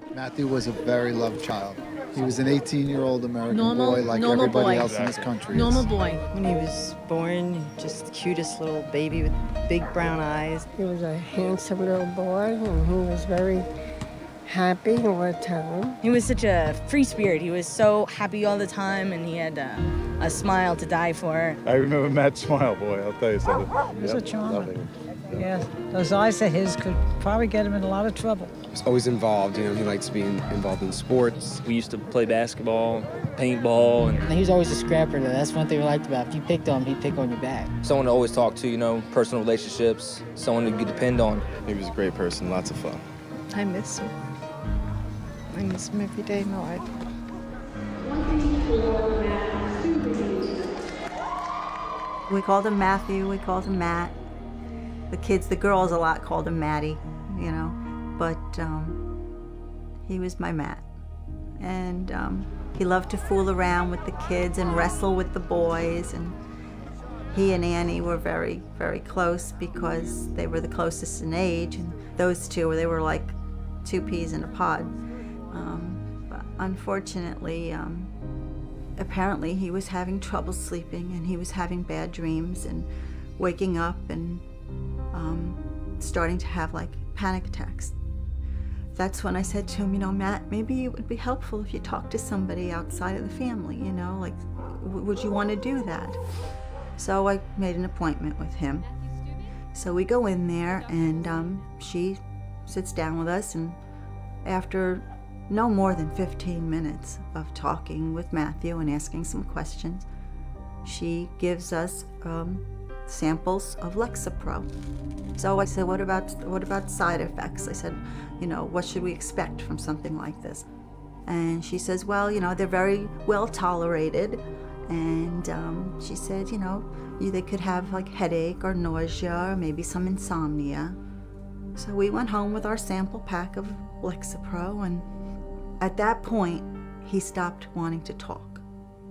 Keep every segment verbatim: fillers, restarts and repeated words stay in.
Matthew was a very loved child. He was an eighteen-year-old American normal, boy like normal everybody boy. else in this country Normal is. boy. When he was born, just the cutest little baby with big brown eyes. He was a handsome little boy, and he was very happy all the time. He was such a free spirit. He was so happy all the time, and he had a, a smile to die for. I remember Matt's smile, boy, I'll tell you something. He was Yep, a charmer. lovely. Yeah, those eyes of his could probably get him in a lot of trouble. He was always involved, you know, he likes to be in, involved in sports. We used to play basketball, paintball. And he was always a scrapper, though. That's one thing we liked about him. If you picked on him, he'd pick on your back. Someone to always talk to, you know, personal relationships, someone to depend on. He was a great person, lots of fun. I miss him. I miss him every day of my life. We called him Matthew, we called him Matt. The kids, the girls a lot called him Matty, you know, but um, he was my Matt. And um, he loved to fool around with the kids and wrestle with the boys, and he and Annie were very, very close because they were the closest in age, and those two, they were like two peas in a pod. Um, but unfortunately, um, apparently he was having trouble sleeping, and he was having bad dreams and waking up and um, starting to have like panic attacks. That's when I said to him, you know, Matt, maybe it would be helpful if you talked to somebody outside of the family, you know, like, w would you want to do that? So I made an appointment with him. So we go in there, and um, she sits down with us, and after no more than fifteen minutes of talking with Matthew and asking some questions, she gives us um, samples of Lexapro. So I said, what about, what about side effects? I said, you know, what should we expect from something like this? And she says, well, you know, they're very well tolerated. And um, she said, you know, you, they could have like headache or nausea or maybe some insomnia. So we went home with our sample pack of Lexapro, and at that point, he stopped wanting to talk.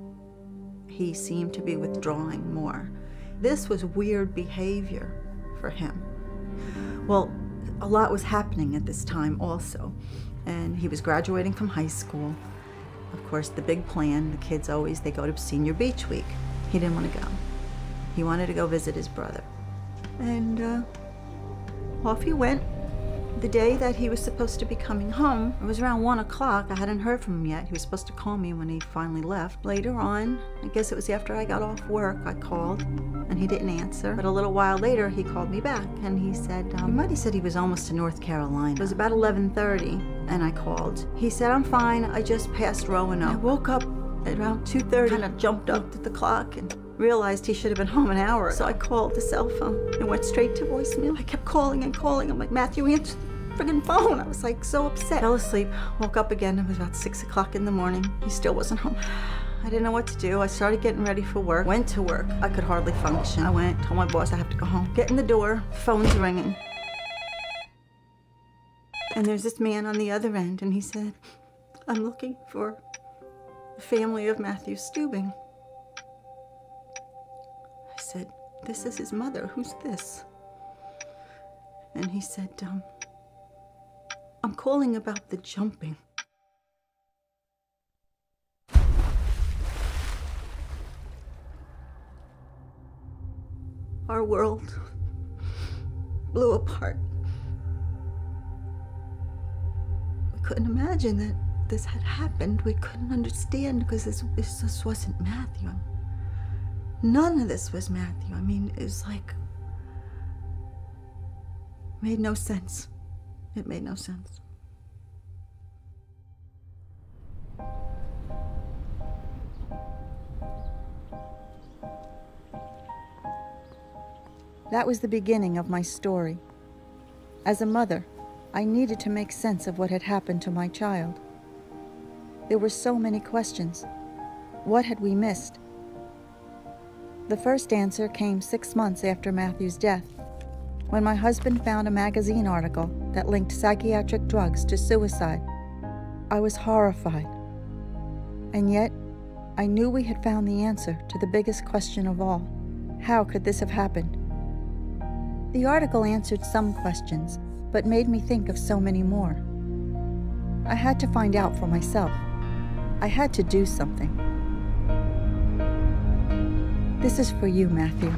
He seemed to be withdrawing more. This was weird behavior for him. Well, a lot was happening at this time also, and he was graduating from high school. Of course, the big plan, the kids always, they go to Senior Beach Week. He didn't want to go. He wanted to go visit his brother. And uh, off he went. The day that he was supposed to be coming home, it was around one o'clock. I hadn't heard from him yet. He was supposed to call me when he finally left. Later on, I guess it was after I got off work, I called, and he didn't answer. But a little while later, he called me back, and he said, um, he might have said he was almost to North Carolina. It was about eleven thirty, and I called. He said, I'm fine, I just passed Roanoke. I woke up at around two thirty, kind of jumped up at the clock, and realized he should have been home an hour. So I called the cell phone and went straight to voicemail. I kept calling and calling. I'm like, Matthew, answer the friggin' phone. I was like so upset. Fell asleep, woke up again. It was about six o'clock in the morning. He still wasn't home. I didn't know what to do. I started getting ready for work. Went to work. I could hardly function. I went, told my boss I have to go home. Get in the door, phone's ringing. And there's this man on the other end, and he said, I'm looking for the family of Matthew Stubing. I said, this is his mother. Who's this? And he said, um, I'm calling about the jumping. Our world blew apart. We couldn't imagine that this had happened. We couldn't understand because this, this just wasn't Matthew. None of this was Matthew. I mean, it was like, made no sense. It made no sense. That was the beginning of my story. As a mother, I needed to make sense of what had happened to my child. There were so many questions. What had we missed? The first answer came six months after Matthew's death, when my husband found a magazine article that linked psychiatric drugs to suicide. I was horrified. And yet, I knew we had found the answer to the biggest question of all. How could this have happened? The article answered some questions, but made me think of so many more. I had to find out for myself. I had to do something. This is for you, Matthew.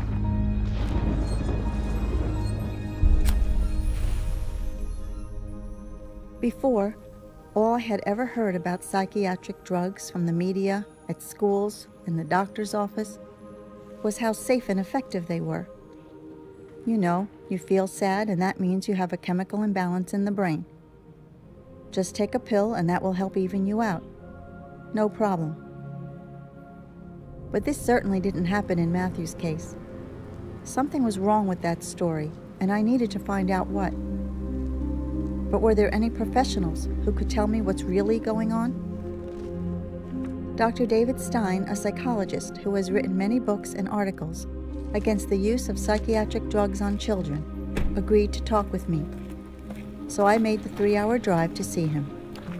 Before, all I had ever heard about psychiatric drugs from the media, at schools, in the doctor's office, was how safe and effective they were. You know, you feel sad and that means you have a chemical imbalance in the brain. Just take a pill and that will help even you out. No problem. But this certainly didn't happen in Matthew's case. Something was wrong with that story, and I needed to find out what. But were there any professionals who could tell me what's really going on? Doctor David Stein, a psychologist who has written many books and articles against the use of psychiatric drugs on children, agreed to talk with me. So I made the three-hour drive to see him.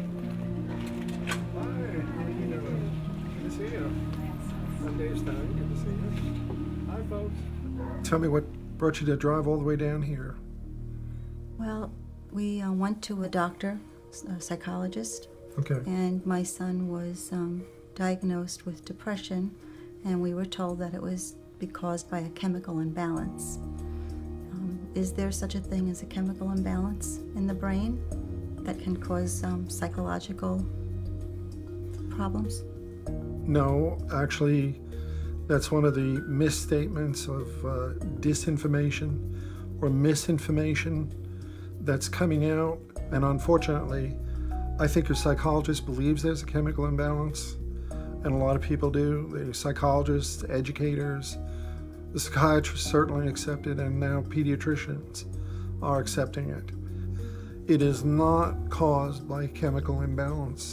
Hi, how are you doing? Good to see you. I'm Dave Stein. Good to see you. Hi, folks. Tell me what brought you to drive all the way down here. Well, we uh, went to a doctor, a psychologist. Okay. And my son was um, diagnosed with depression, and we were told that it was be caused by a chemical imbalance. Um, is there such a thing as a chemical imbalance in the brain that can cause um, psychological problems? No, actually, that's one of the misstatements of uh, disinformation or misinformation that's coming out. And unfortunately, I think your psychologist believes there's a chemical imbalance, and a lot of people do. The psychologists, educators, the psychiatrists certainly accept it, and now pediatricians are accepting it. It is not caused by chemical imbalance.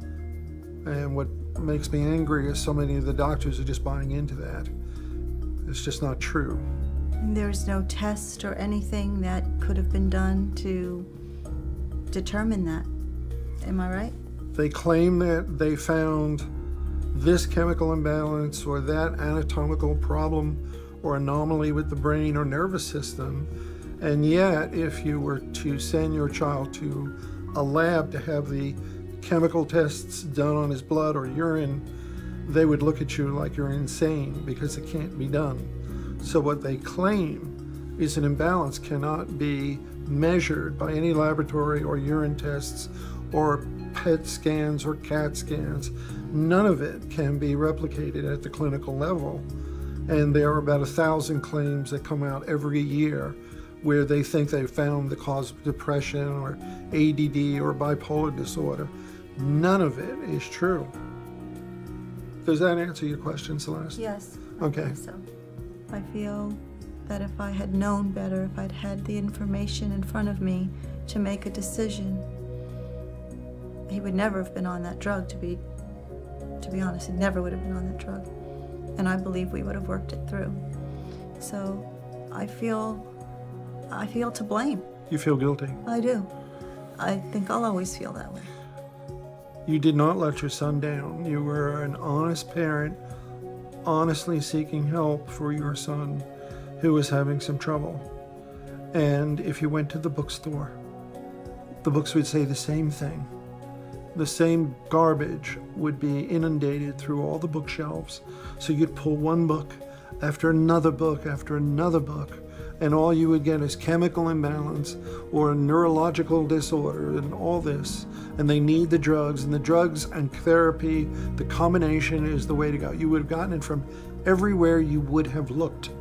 And what makes me angry is so many of the doctors are just buying into that. It's just not true. And there's no test or anything that could have been done to determine that. Am I right? They claim that they found this chemical imbalance or that anatomical problem or anomaly with the brain or nervous system, and yet if you were to send your child to a lab to have the chemical tests done on his blood or urine, they would look at you like you're insane because it can't be done. So what they claim is an imbalance cannot be measured by any laboratory or urine tests or P E T scans or CAT scans. None of it can be replicated at the clinical level. And there are about a thousand claims that come out every year where they think they found the cause of depression or A D D or bipolar disorder. None of it is true. Does that answer your question, Celeste? Yes. I Okay. think so. I feel that if I had known better, if I'd had the information in front of me to make a decision, he would never have been on that drug, to be to be honest. He never would have been on that drug. And I believe we would have worked it through. So I feel, I feel to blame. You feel guilty. I do. I think I'll always feel that way. You did not let your son down. You were an honest parent, honestly seeking help for your son who was having some trouble. And if you went to the bookstore, the books would say the same thing. The same garbage would be inundated through all the bookshelves. So you'd pull one book after another book after another book, and all you would get is chemical imbalance or neurological disorder and all this. And they need the drugs, and the drugs and therapy, the combination is the way to go. You would have gotten it from everywhere you would have looked,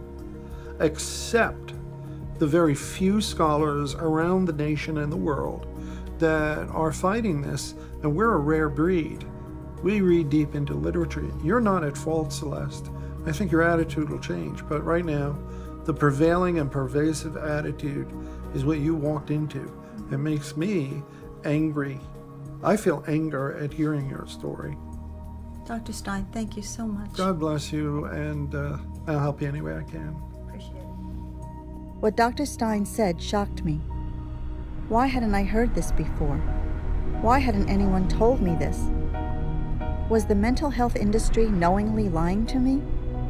except the very few scholars around the nation and the world that are fighting this. And we're a rare breed. We read deep into literature. You're not at fault, Celeste. I think your attitude will change. But right now, the prevailing and pervasive attitude is what you walked into. It makes me angry. I feel anger at hearing your story. Doctor Stein, thank you so much. God bless you, and uh, I'll help you any way I can. Appreciate it. What Doctor Stein said shocked me. Why hadn't I heard this before? Why hadn't anyone told me this? Was the mental health industry knowingly lying to me?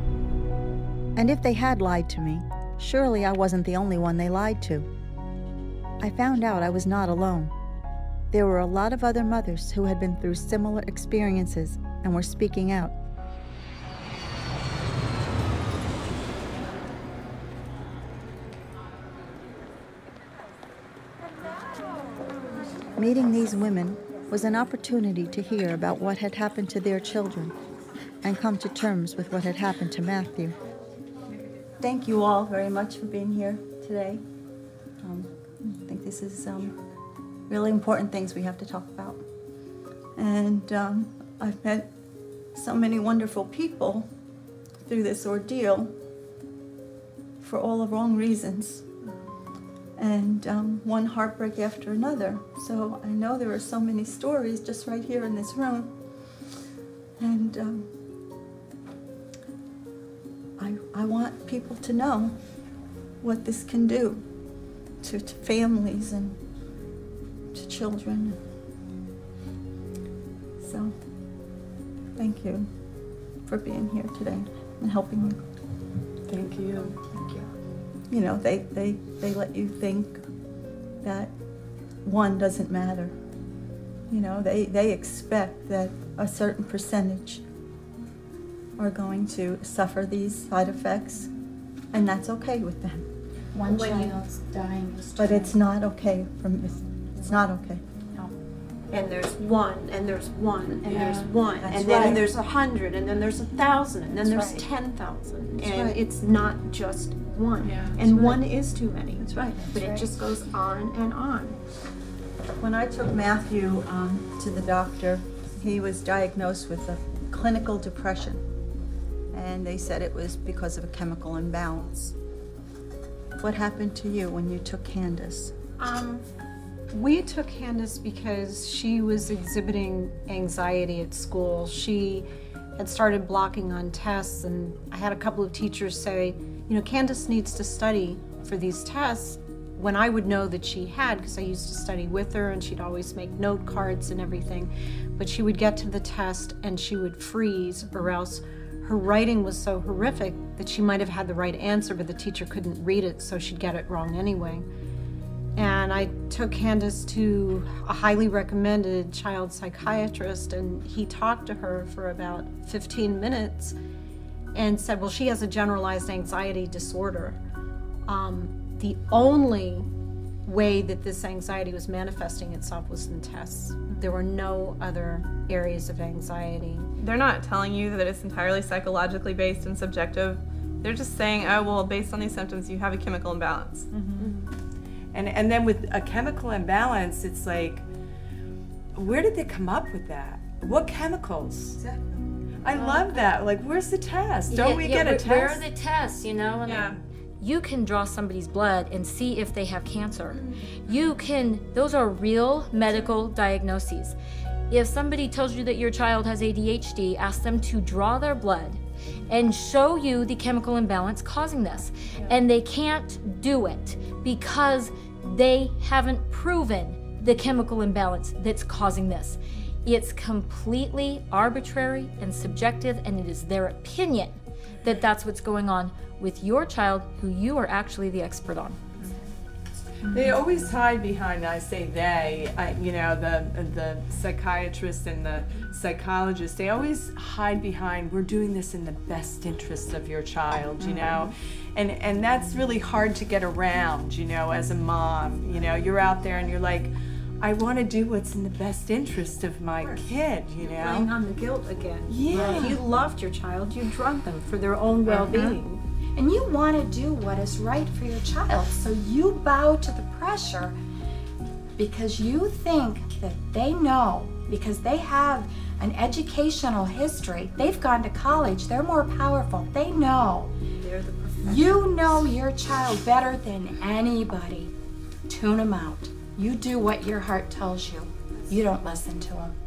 And if they had lied to me, surely I wasn't the only one they lied to. I found out I was not alone. There were a lot of other mothers who had been through similar experiences and were speaking out. Meeting these women was an opportunity to hear about what had happened to their children and come to terms with what had happened to Matthew. Thank you all very much for being here today. Um, I think this is um, really important things we have to talk about. And um, I've met so many wonderful people through this ordeal for all the wrong reasons. And um, one heartbreak after another. So I know there are so many stories just right here in this room. And um, I, I want people to know what this can do to, to families and to children. So thank you for being here today and helping me. Thank you. Thank you. You know, they, they, they let you think that one doesn't matter. You know, they, they expect that a certain percentage are going to suffer these side effects, and that's okay with them. One child's dying is But it's not okay from it's, it's not okay. And there's one, and there's one, and Yeah. there's one, That's and then right. there's a hundred, and then there's a thousand, and then That's there's right. ten thousand, That's and right. it's not just one. Yeah. That's And right. one is too many. That's right. But That's it right. just goes on and on. When I took Matthew um, to the doctor, he was diagnosed with a clinical depression, and they said it was because of a chemical imbalance. What happened to you when you took Candace? Um, we took Candace because she was exhibiting anxiety at school. She had started blocking on tests, and I had a couple of teachers say, you know, Candace needs to study for these tests, when I would know that she had, because I used to study with her and she'd always make note cards and everything. But she would get to the test and she would freeze, or else her writing was so horrific that she might have had the right answer, but the teacher couldn't read it, so she'd get it wrong anyway. And I took Candace to a highly recommended child psychiatrist, and he talked to her for about fifteen minutes and said, well, she has a generalized anxiety disorder. Um, the only way that this anxiety was manifesting itself was in tests. There were no other areas of anxiety. They're not telling you that it's entirely psychologically based and subjective. They're just saying, oh, well, based on these symptoms, you have a chemical imbalance. Mm-hmm. And, and then with a chemical imbalance, it's like, where did they come up with that? What chemicals? Exactly. I love that. Like, where's the test? Don't Yeah, we yeah, get a where, test? Where are the tests, you know? And Yeah. you can draw somebody's blood and see if they have cancer. You can, those are real medical diagnoses. If somebody tells you that your child has A D H D, ask them to draw their blood and show you the chemical imbalance causing this. And they can't do it because they haven't proven the chemical imbalance that's causing this. It's completely arbitrary and subjective, and it is their opinion that that's what's going on with your child, who you are actually the expert on. They always hide behind, I say they, I, you know, the the psychiatrists and the psychologists, they always hide behind, we're doing this in the best interest of your child, you know? And, and that's really hard to get around, you know, as a mom. You know, you're out there and you're like, I want to do what's in the best interest of my kid, you know? Playing on the guilt again. Yeah. If you loved your child, you drug them for their own well-being. And you want to do what is right for your child, so you bow to the pressure because you think that they know, because they have an educational history, they've gone to college, they're more powerful, they know. They're the professionals. You know your child better than anybody. Tune them out. You do what your heart tells you. You don't listen to them.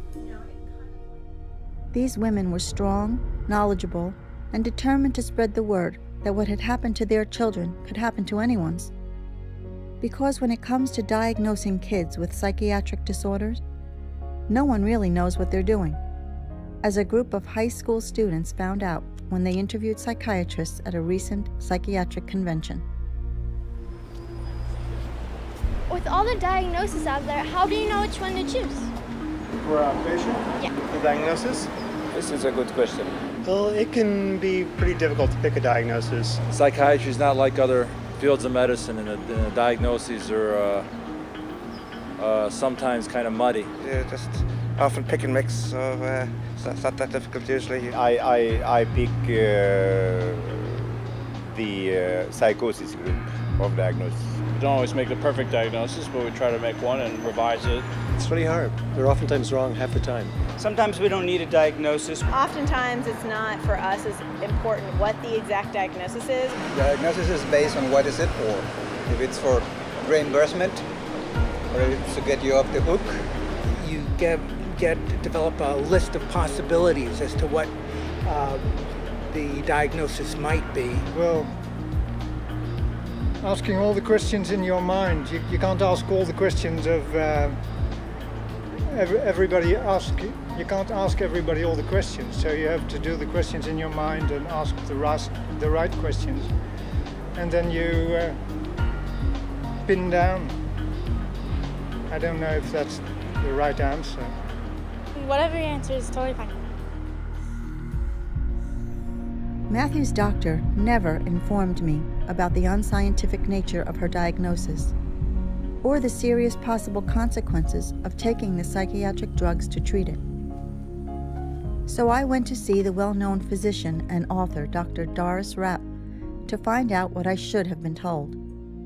These women were strong, knowledgeable, and determined to spread the word that what had happened to their children could happen to anyone's. Because when it comes to diagnosing kids with psychiatric disorders, no one really knows what they're doing, as a group of high school students found out when they interviewed psychiatrists at a recent psychiatric convention. With all the diagnoses out there, how do you know which one to choose? For a patient? Yeah. The diagnosis? This is a good question. Well, it can be pretty difficult to pick a diagnosis. Psychiatry is not like other fields of medicine, and the, the diagnoses are uh, uh, sometimes kind of muddy. Yeah, just often pick and mix, so uh, it's not that difficult usually. I, I, I pick uh, the uh, psychosis group of diagnosis. We don't always make the perfect diagnosis, but we try to make one and revise it. It's really hard. They're oftentimes wrong half the time. Sometimes we don't need a diagnosis. Oftentimes it's not for us as important what the exact diagnosis is. Diagnosis is based on what is it for. If it's for reimbursement, or if it's to get you off the hook. You get, get develop a list of possibilities as to what uh, the diagnosis might be. Well, asking all the questions in your mind. You, you can't ask all the questions of uh, every, everybody ask. You can't ask everybody all the questions. So you have to do the questions in your mind and ask the right, the right questions. And then you uh, pin down. I don't know if that's the right answer. Whatever your answer is, totally fine. Matthew's doctor never informed me about the unscientific nature of her diagnosis or the serious possible consequences of taking the psychiatric drugs to treat it. So I went to see the well-known physician and author, Doctor Doris Rapp, to find out what I should have been told.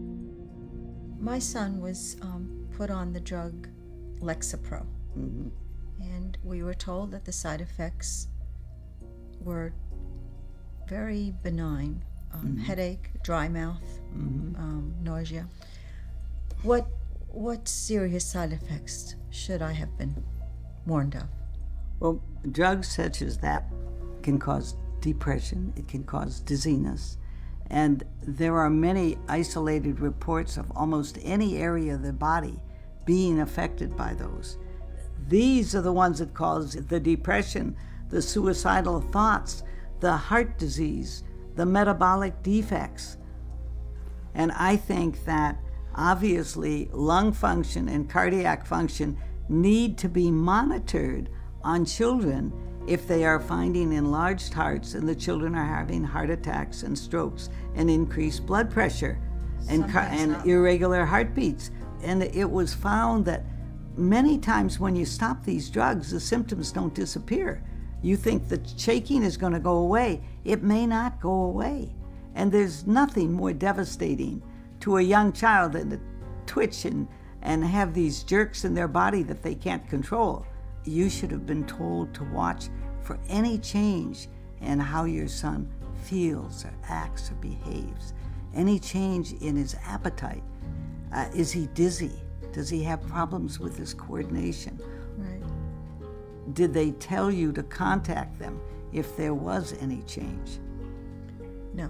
My son was um, put on the drug Lexapro, mm-hmm. and we were told that the side effects were very benign, um, mm-hmm. headache, dry mouth, mm-hmm. um, nausea. What, what serious side effects should I have been warned of? Well, drugs such as that can cause depression, it can cause dizziness, and there are many isolated reports of almost any area of the body being affected by those. These are the ones that cause the depression, the suicidal thoughts, the heart disease, the metabolic defects. And I think that obviously lung function and cardiac function need to be monitored on children if they are finding enlarged hearts and the children are having heart attacks and strokes and increased blood pressure and, car and irregular heartbeats. And it was found that many times when you stop these drugs, the symptoms don't disappear. You think the shaking is going to go away. It may not go away. And there's nothing more devastating to a young child than to twitch and, and have these jerks in their body that they can't control. You should have been told to watch for any change in how your son feels or acts or behaves. Any change in his appetite. Uh, is he dizzy? Does he have problems with his coordination? Right. Did they tell you to contact them if there was any change? No.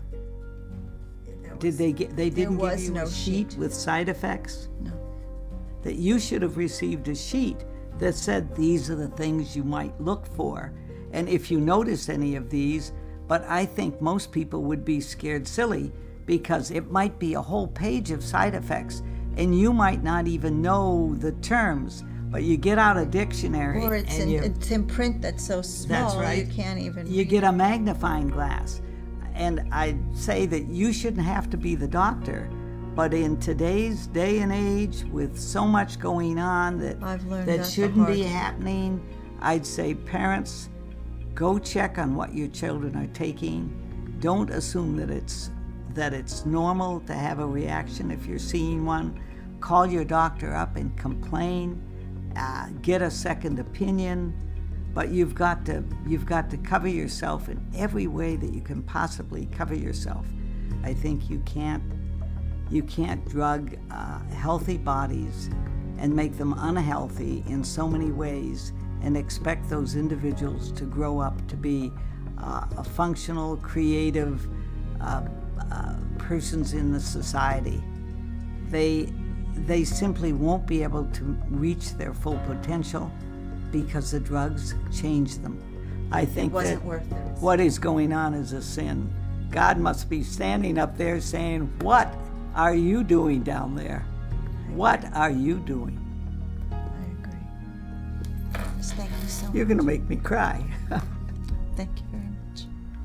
Did they get? They didn't give you no a sheet, sheet with side effects? No. That you should have received a sheet that said these are the things you might look for, and if you notice any of these. But I think most people would be scared silly because it might be a whole page of side effects, and you might not even know the terms. But you get out a dictionary, or it's, and in, you, it's in print that's so small that's right. you can't even You read get it. a magnifying glass. And I'd say that you shouldn't have to be the doctor, but in today's day and age, with so much going on that, I've learned that that the shouldn't hard be way. happening, I'd say parents, go check on what your children are taking. Don't assume that it's that it's normal to have a reaction if you're seeing one. Call your doctor up and complain. Uh, get a second opinion. But you've got to you've got to cover yourself in every way that you can possibly cover yourself. I think you can't you can't drug uh, healthy bodies and make them unhealthy in so many ways and expect those individuals to grow up to be uh, a functional, creative uh, uh, persons in the society. They they simply won't be able to reach their full potential because the drugs change them. I think it wasn't that worth it. What is going on is a sin. God must be standing up there saying, what are you doing down there? What are you doing? I agree. Just thank you so much. You're going to make me cry. Thank you very much.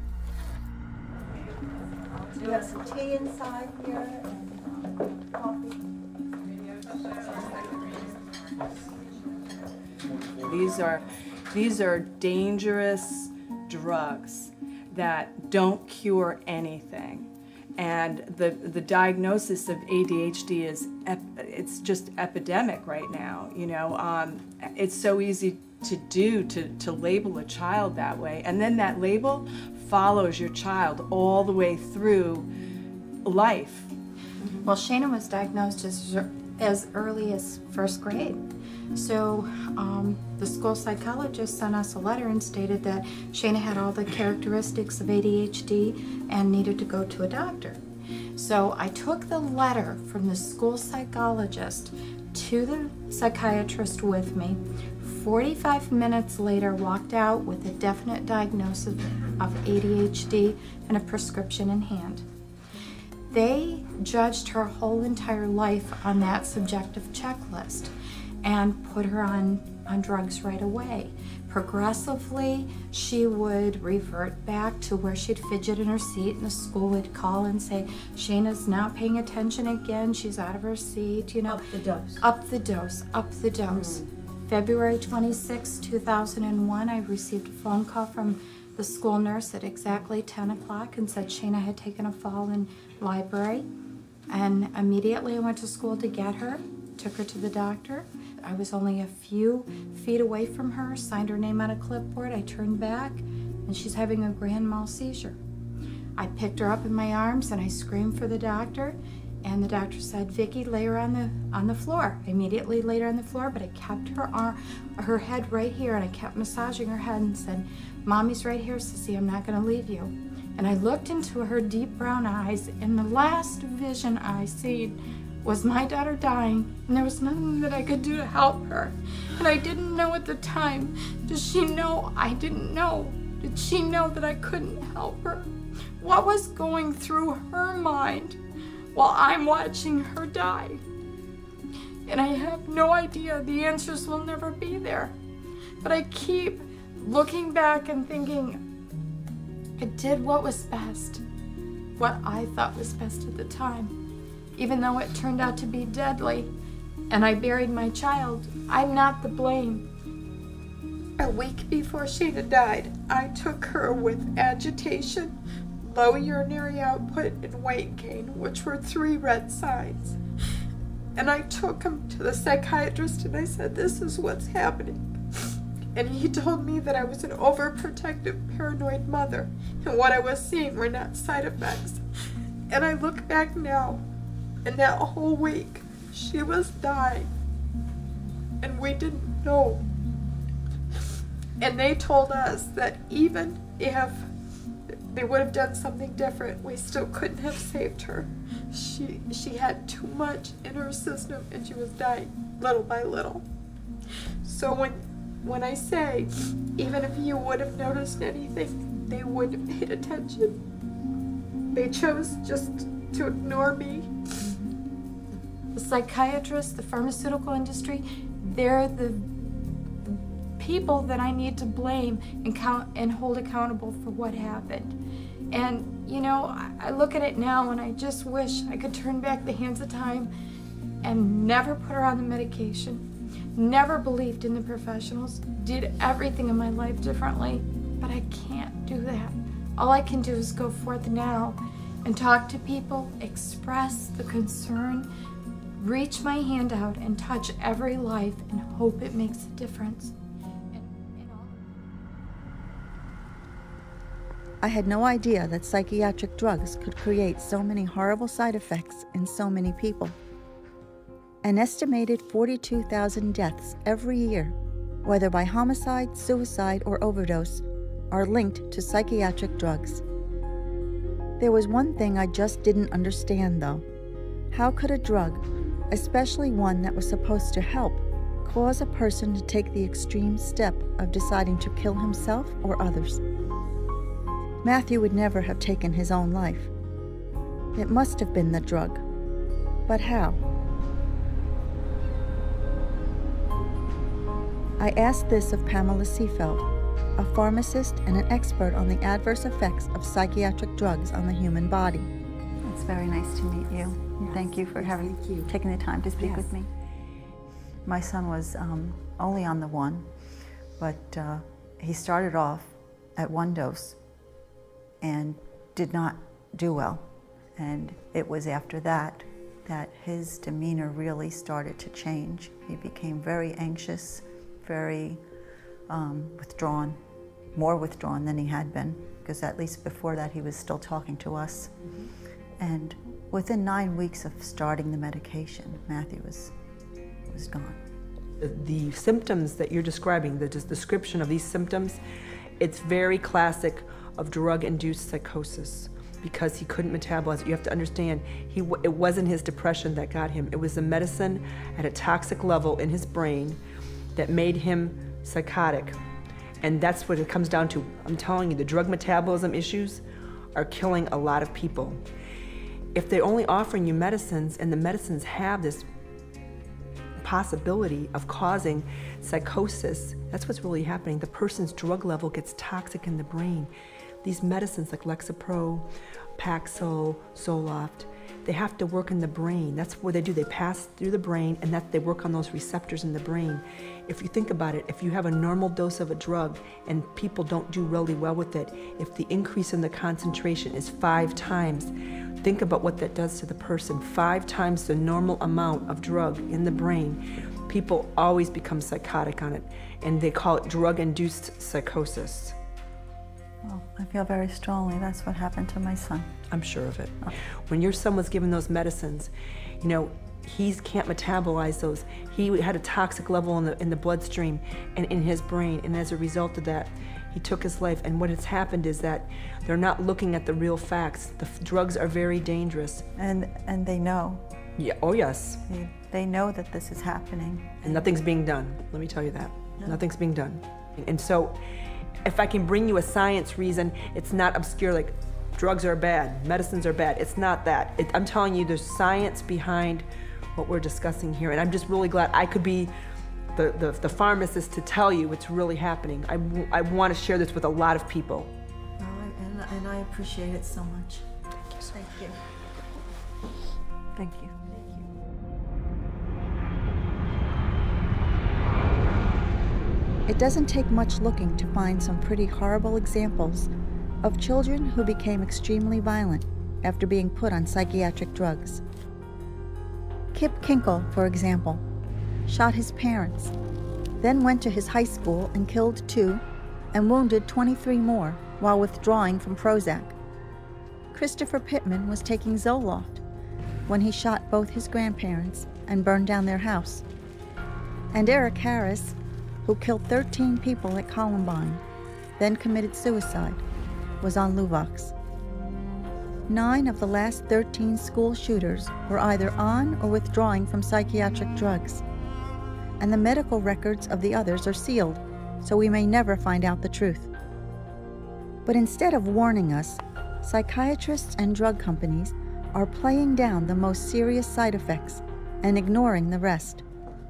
We have some tea inside here and coffee. These are, these are dangerous drugs that don't cure anything. And the, the diagnosis of A D H D is, ep it's just epidemic right now, you know. Um, it's so easy to do, to, to label a child that way. And then that label follows your child all the way through life. Well, Shayna was diagnosed as, as early as first grade. So um, the school psychologist sent us a letter and stated that Shayna had all the characteristics of A D H D and needed to go to a doctor. So I took the letter from the school psychologist to the psychiatrist with me. forty-five minutes later, walked out with a definite diagnosis of A D H D and a prescription in hand. They judged her whole entire life on that subjective checklist and put her on, on drugs right away. Progressively, she would revert back to where she'd fidget in her seat, and the school would call and say, Shayna's not paying attention again, she's out of her seat, you know. Up the dose. Up the dose, up the dose. Mm. February twenty-sixth, two thousand one, I received a phone call from the school nurse at exactly ten o'clock and said Shayna had taken a fall in library. And immediately I went to school to get her, took her to the doctor. I was only a few feet away from her, signed her name on a clipboard. I turned back, and she's having a grand mal seizure. I picked her up in my arms, and I screamed for the doctor, and the doctor said, Vicki, lay her on the, on the floor. I immediately laid her on the floor, but I kept her, arm, her head right here, and I kept massaging her head and said, Mommy's right here, Sissy, I'm not gonna leave you. And I looked into her deep brown eyes, and the last vision I seen was my daughter dying, and there was nothing that I could do to help her. And I didn't know at the time. Does she know? I didn't know. Did she know that I couldn't help her? What was going through her mind while I'm watching her die? And I have no idea. The answers will never be there. But I keep looking back and thinking, I did what was best, what I thought was best at the time. Even though it turned out to be deadly, and I buried my child, I'm not the blame. A week before Shayna died, I took her with agitation, low urinary output, and weight gain, which were three red signs. And I took him to the psychiatrist and I said, this is what's happening. And he told me that I was an overprotective, paranoid mother, and what I was seeing were not side effects. And I look back now, and that whole week, she was dying, and we didn't know. And they told us that even if they would have done something different, we still couldn't have saved her. She, she had too much in her system, and she was dying little by little. So when, when I say, even if you would have noticed anything, they wouldn't have paid attention. They chose just to ignore me. The psychiatrists, the pharmaceutical industry, they're the people that I need to blame and count and hold accountable for what happened. And, you know, I, I look at it now and I just wish I could turn back the hands of time and never put her on the medication, never believed in the professionals, did everything in my life differently, but I can't do that. All I can do is go forth now and talk to people, express the concern, reach my hand out and touch every life and hope it makes a difference. I had no idea that psychiatric drugs could create so many horrible side effects in so many people. An estimated forty-two thousand deaths every year, whether by homicide, suicide, or overdose, are linked to psychiatric drugs. There was one thing I just didn't understand, though. How could a drug, especially one that was supposed to help, cause a person to take the extreme step of deciding to kill himself or others? Matthew would never have taken his own life. It must have been the drug. But how? I asked this of Pamela Seefeld, a pharmacist and an expert on the adverse effects of psychiatric drugs on the human body. It's very nice to meet you. Yes. Thank you for Yes, having thank you. taking the time to speak Yes. with me. My son was um, only on the one, but uh, he started off at one dose and did not do well. And it was after that that his demeanor really started to change. He became very anxious, very um, withdrawn, more withdrawn than he had been, because at least before that he was still talking to us. Mm-hmm. And within nine weeks of starting the medication, Matthew was, was gone. The symptoms that you're describing, the description of these symptoms, it's very classic of drug-induced psychosis, because he couldn't metabolize it. You have to understand, he, it wasn't his depression that got him. It was the medicine at a toxic level in his brain that made him psychotic. And that's what it comes down to. I'm telling you, the drug metabolism issues are killing a lot of people. If they're only offering you medicines, and the medicines have this possibility of causing psychosis, that's what's really happening. The person's drug level gets toxic in the brain. These medicines like Lexapro, Paxil, Zoloft, they have to work in the brain. That's what they do. They pass through the brain, and that they work on those receptors in the brain. If you think about it, if you have a normal dose of a drug and people don't do really well with it, if the increase in the concentration is five times, think about what that does to the person. Five times the normal amount of drug in the brain. People always become psychotic on it, and they call it drug-induced psychosis. Well, I feel very strongly that's what happened to my son. I'm sure of it. When your son was given those medicines, you know, he can't metabolize those. He had a toxic level in the, in the bloodstream and in his brain, and as a result of that, he took his life. And what has happened is that they're not looking at the real facts. The f drugs are very dangerous. And, and they know. Yeah. Oh, yes. They, they know that this is happening. And nothing's being done. Let me tell you that. No. Nothing's being done. And so, if I can bring you a science reason, it's not obscure like drugs are bad, medicines are bad. It's not that. It, I'm telling you, there's science behind what we're discussing here. And I'm just really glad I could be the, the, the pharmacist to tell you what's really happening. I, I want to share this with a lot of people. Oh, and, and I appreciate it so much. Thank you so Thank much. you. Thank you. It doesn't take much looking to find some pretty horrible examples of children who became extremely violent after being put on psychiatric drugs. Kip Kinkle, for example, shot his parents, then went to his high school and killed two and wounded twenty-three more while withdrawing from Prozac. Christopher Pittman was taking Zoloft when he shot both his grandparents and burned down their house. And Eric Harris, who killed thirteen people at Columbine, then committed suicide, was on Luvox. Nine of the last thirteen school shooters were either on or withdrawing from psychiatric drugs, and the medical records of the others are sealed, so we may never find out the truth. But instead of warning us, psychiatrists and drug companies are playing down the most serious side effects and ignoring the rest.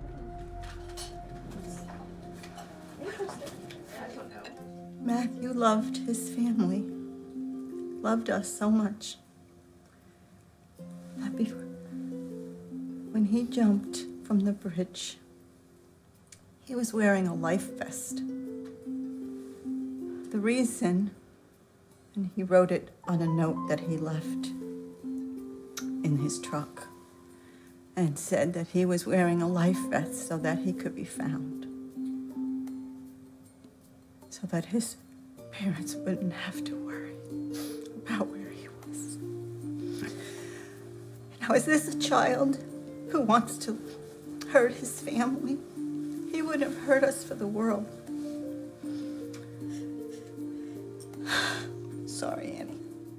Matthew loved his family, loved us so much. That before, when he jumped from the bridge, he was wearing a life vest. The reason, and he wrote it on a note that he left in his truck, and said that he was wearing a life vest so that he could be found, so that his parents wouldn't have to worry about where he was. Now, is this a child who wants to hurt his family? He wouldn't have hurt us for the world. Sorry, Annie.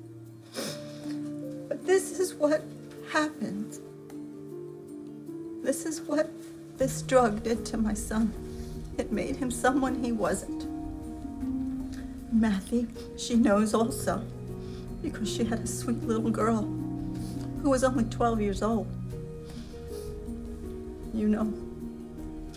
But this is what happened. This is what this drug did to my son. It made him someone he wasn't. Matthew, she knows also, because she had a sweet little girl who was only twelve years old. You know.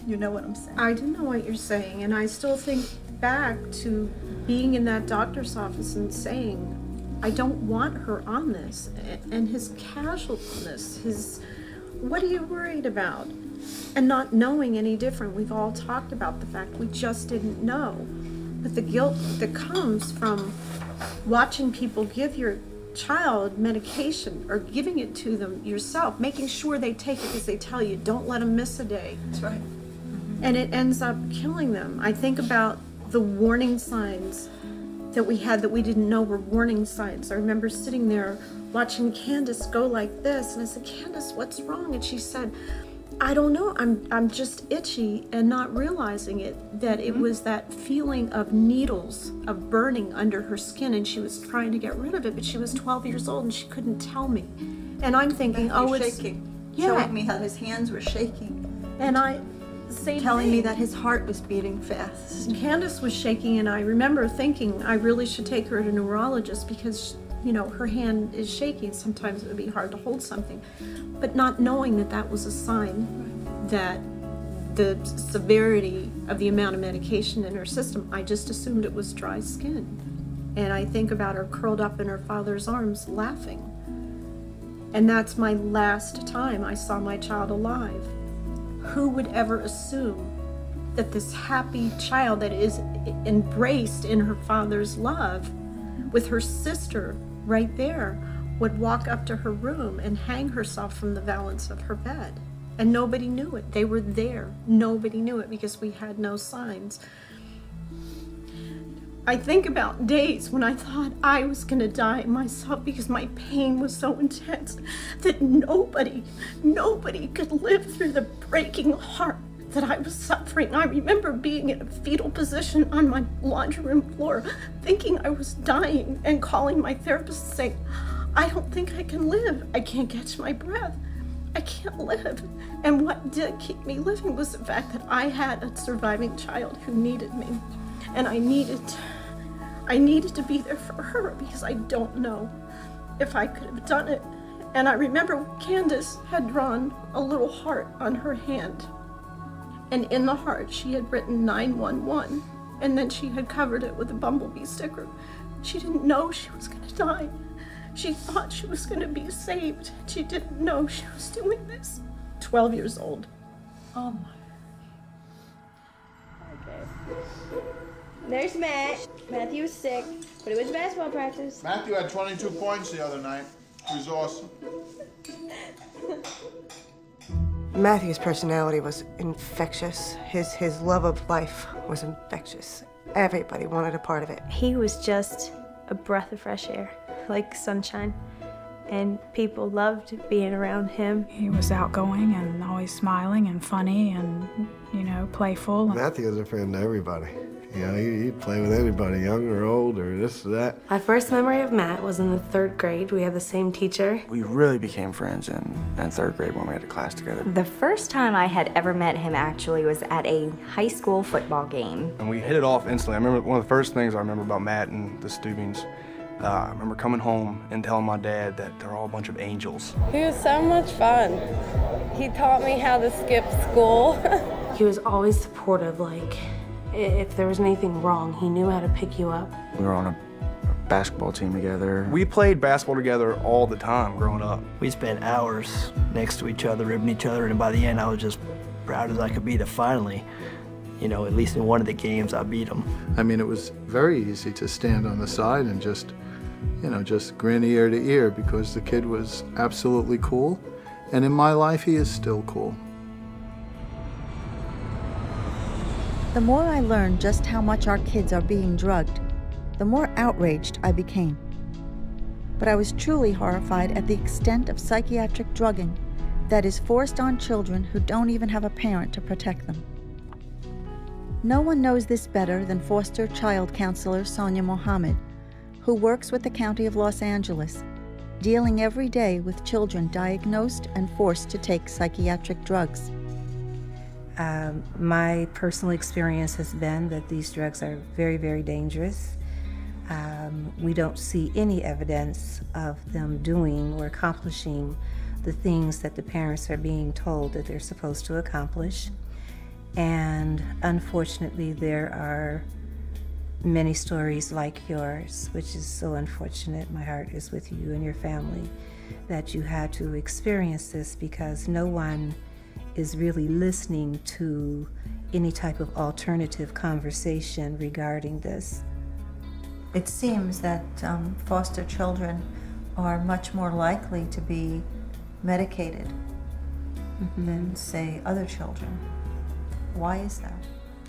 you know what I'm saying. I do know what you're saying, and I still think back to being in that doctor's office and saying, I don't want her on this, and his casualness, his, what are you worried about? And not knowing any different. We've all talked about the fact we just didn't know. But the guilt that comes from watching people give your child medication or giving it to them yourself, making sure they take it because they tell you, don't let them miss a day. That's right. Mm-hmm. And it ends up killing them. I think about the warning signs that we had that we didn't know were warning signs. I remember sitting there watching Candace go like this, and I said, Candace, what's wrong? And she said, I don't know, I'm I'm just itchy, and not realizing it, that it was that feeling of needles, of burning under her skin, and she was trying to get rid of it, but she was twelve years old and she couldn't tell me. And I'm thinking, oh, it's shaking. Yeah. Showing me how his hands were shaking. And I, same telling thing. me that his heart was beating fast. Candace was shaking, and I remember thinking I really should take her to a neurologist because, you know, her hand is shaking. Sometimes it would be hard to hold something. But not knowing that that was a sign that the severity of the amount of medication in her system, I just assumed it was dry skin. And I think about her curled up in her father's arms laughing. And that's my last time I saw my child alive. Who would ever assume that this happy child that is embraced in her father's love with her sister right there would walk up to her room and hang herself from the valance of her bed. And nobody knew it. They were there. Nobody knew it because we had no signs. I think about days when I thought I was gonna die myself because my pain was so intense that nobody, nobody could live through the breaking heart that I was suffering. I remember being in a fetal position on my laundry room floor, thinking I was dying, and calling my therapist saying, I don't think I can live. I can't catch my breath. I can't live. And what did keep me living was the fact that I had a surviving child who needed me. And I needed, I needed to be there for her because I don't know if I could have done it. And I remember Candace had drawn a little heart on her hand. And in the heart, she had written nine one one. And then she had covered it with a bumblebee sticker. She didn't know she was gonna die. She thought she was gonna be saved. She didn't know she was doing this. twelve years old. Oh my. Okay. There's Matt. Matthew was sick, but it was basketball practice. Matthew had twenty-two points the other night. He was awesome. Matthew's personality was infectious. His his love of life was infectious. Everybody wanted a part of it. He was just a breath of fresh air, like sunshine, and people loved being around him. He was outgoing and always smiling and funny and, you know, playful. Matthew was a friend to everybody. You know, he'd play with anybody, young or old or this or that. My first memory of Matt was in the third grade. We had the same teacher. We really became friends in, in third grade when we had a class together. The first time I had ever met him actually was at a high school football game. And we hit it off instantly. I remember one of the first things I remember about Matt and the Steubings. Uh, I remember coming home and telling my dad that they're all a bunch of angels. He was so much fun. He taught me how to skip school. He was always supportive, like, if there was anything wrong, he knew how to pick you up. We were on a basketball team together. We played basketball together all the time growing up. We spent hours next to each other, ribbing each other, and by the end I was just proud as I could be to finally, you know, at least in one of the games I beat him. I mean, it was very easy to stand on the side and just, you know, just grin ear to ear because the kid was absolutely cool. And in my life, he is still cool. The more I learned just how much our kids are being drugged, the more outraged I became. But I was truly horrified at the extent of psychiatric drugging that is forced on children who don't even have a parent to protect them. No one knows this better than foster child counselor Sonia Mohammed, who works with the County of Los Angeles, dealing every day with children diagnosed and forced to take psychiatric drugs. Um, my personal experience has been that these drugs are very, very dangerous. Um, we don't see any evidence of them doing or accomplishing the things that the parents are being told that they're supposed to accomplish. And unfortunately, there are many stories like yours, which is so unfortunate. My heart is with you and your family that you had to experience this, because no one is really listening to any type of alternative conversation regarding this. It seems that um, foster children are much more likely to be medicated mm-hmm. than, say, other children. Why is that?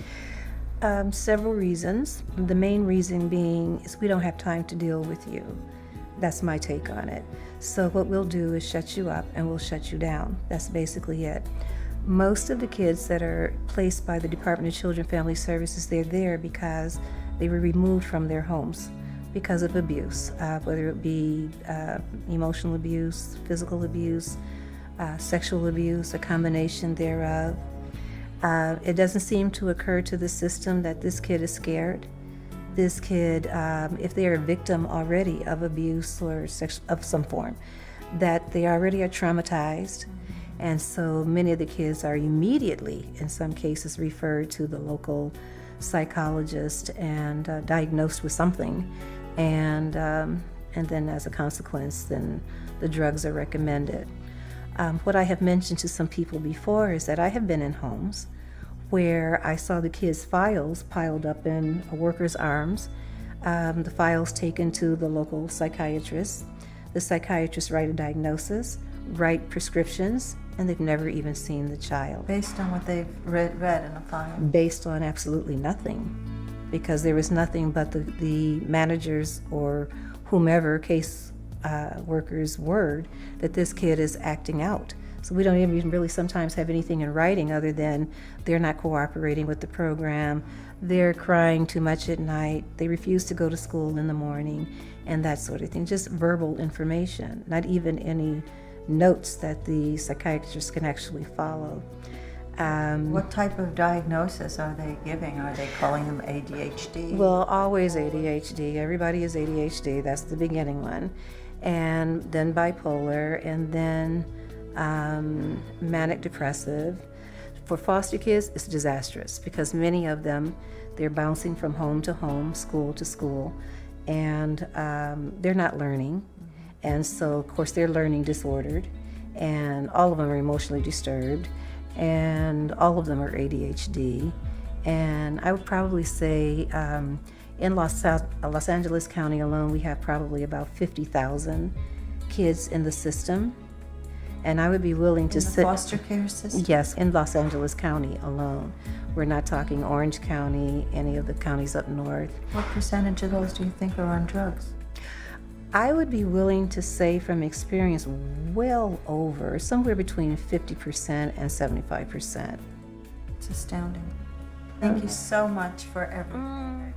Um, several reasons. The main reason being is we don't have time to deal with you. That's my take on it. So what we'll do is shut you up and we'll shut you down. That's basically it. Most of the kids that are placed by the Department of Children and Family Services, they're there because they were removed from their homes because of abuse, uh, whether it be uh, emotional abuse, physical abuse, uh, sexual abuse, a combination thereof. Uh, it doesn't seem to occur to the system that this kid is scared. This kid, um, if they are a victim already of abuse or sex of some form, that they already are traumatized. And so many of the kids are immediately, in some cases, referred to the local psychologist and uh, diagnosed with something. And, um, and then as a consequence, then the drugs are recommended. Um, what I have mentioned to some people before is that I have been in homes where I saw the kids' files piled up in a worker's arms, um, the files taken to the local psychiatrist. The psychiatrist write a diagnosis, write prescriptions, and they've never even seen the child. Based on what they've read, read in a file? Based on absolutely nothing, because there was nothing but the, the manager's or whomever case uh, worker's word that this kid is acting out. So we don't even really sometimes have anything in writing other than they're not cooperating with the program, they're crying too much at night, they refuse to go to school in the morning, and that sort of thing. Just verbal information, not even any notes that the psychiatrist can actually follow. Um, what type of diagnosis are they giving? Are they calling them A D H D? Well, always A D H D. Everybody is A D H D. That's the beginning one. And then bipolar, and then um, manic depressive. For foster kids, it's disastrous because many of them, they're bouncing from home to home, school to school, and um, they're not learning. And so, of course, they're learning disordered, and all of them are emotionally disturbed, and all of them are A D H D. And I would probably say um, in Los, Los Angeles County alone, we have probably about fifty thousand kids in the system. And I would be willing to in the sit- foster care system? Yes, in Los Angeles County alone. We're not talking Orange County, any of the counties up north. What percentage of those do you think are on drugs? I would be willing to say from experience well over, somewhere between fifty percent and seventy-five percent. It's astounding. Thank you so much for everything.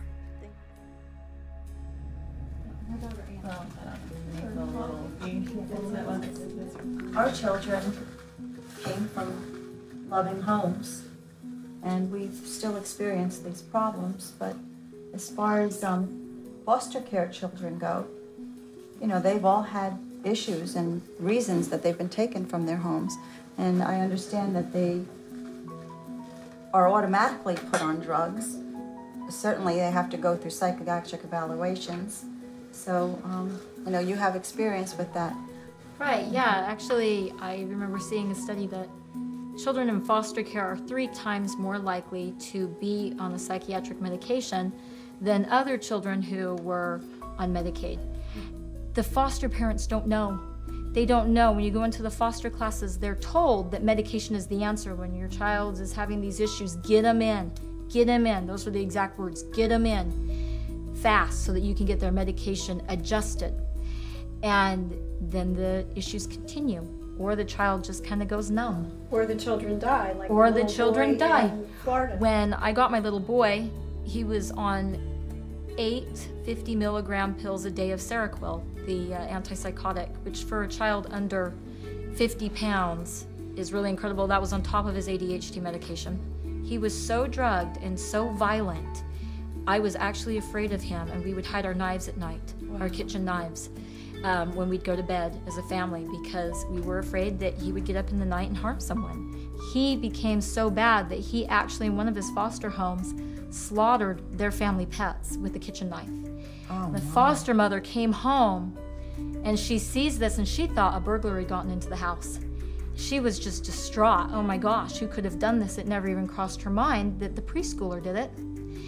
Our children came from loving homes, and we've still experienced these problems, but as far as um, foster care children go, you know, they've all had issues and reasons that they've been taken from their homes. And I understand that they are automatically put on drugs. Certainly they have to go through psychiatric evaluations. So, um, you know, you have experience with that. Right, yeah. Actually, I remember seeing a study that children in foster care are three times more likely to be on a psychiatric medication than other children who were on Medicaid. The foster parents don't know. They don't know. When you go into the foster classes, they're told that medication is the answer. When your child is having these issues, get them in. Get them in. Those were the exact words. Get them in fast so that you can get their medication adjusted. And then the issues continue. Or the child just kind of goes numb. Or the children die. Like or the, the children die. In Florida. When I got my little boy, he was on eight fifty milligram pills a day of Seroquel, the uh, antipsychotic, which for a child under fifty pounds is really incredible. That was on top of his A D H D medication. He was so drugged and so violent, I was actually afraid of him, and we would hide our knives at night, wow. our kitchen knives, um, when we'd go to bed as a family, because we were afraid that he would get up in the night and harm someone. he became so bad that he actually, in one of his foster homes, slaughtered their family pets with a kitchen knife. Oh, the my. foster mother came home and she sees this and she thought a burglar had gotten into the house. She was just distraught. Oh my gosh, who could have done this? It never even crossed her mind that the preschooler did it.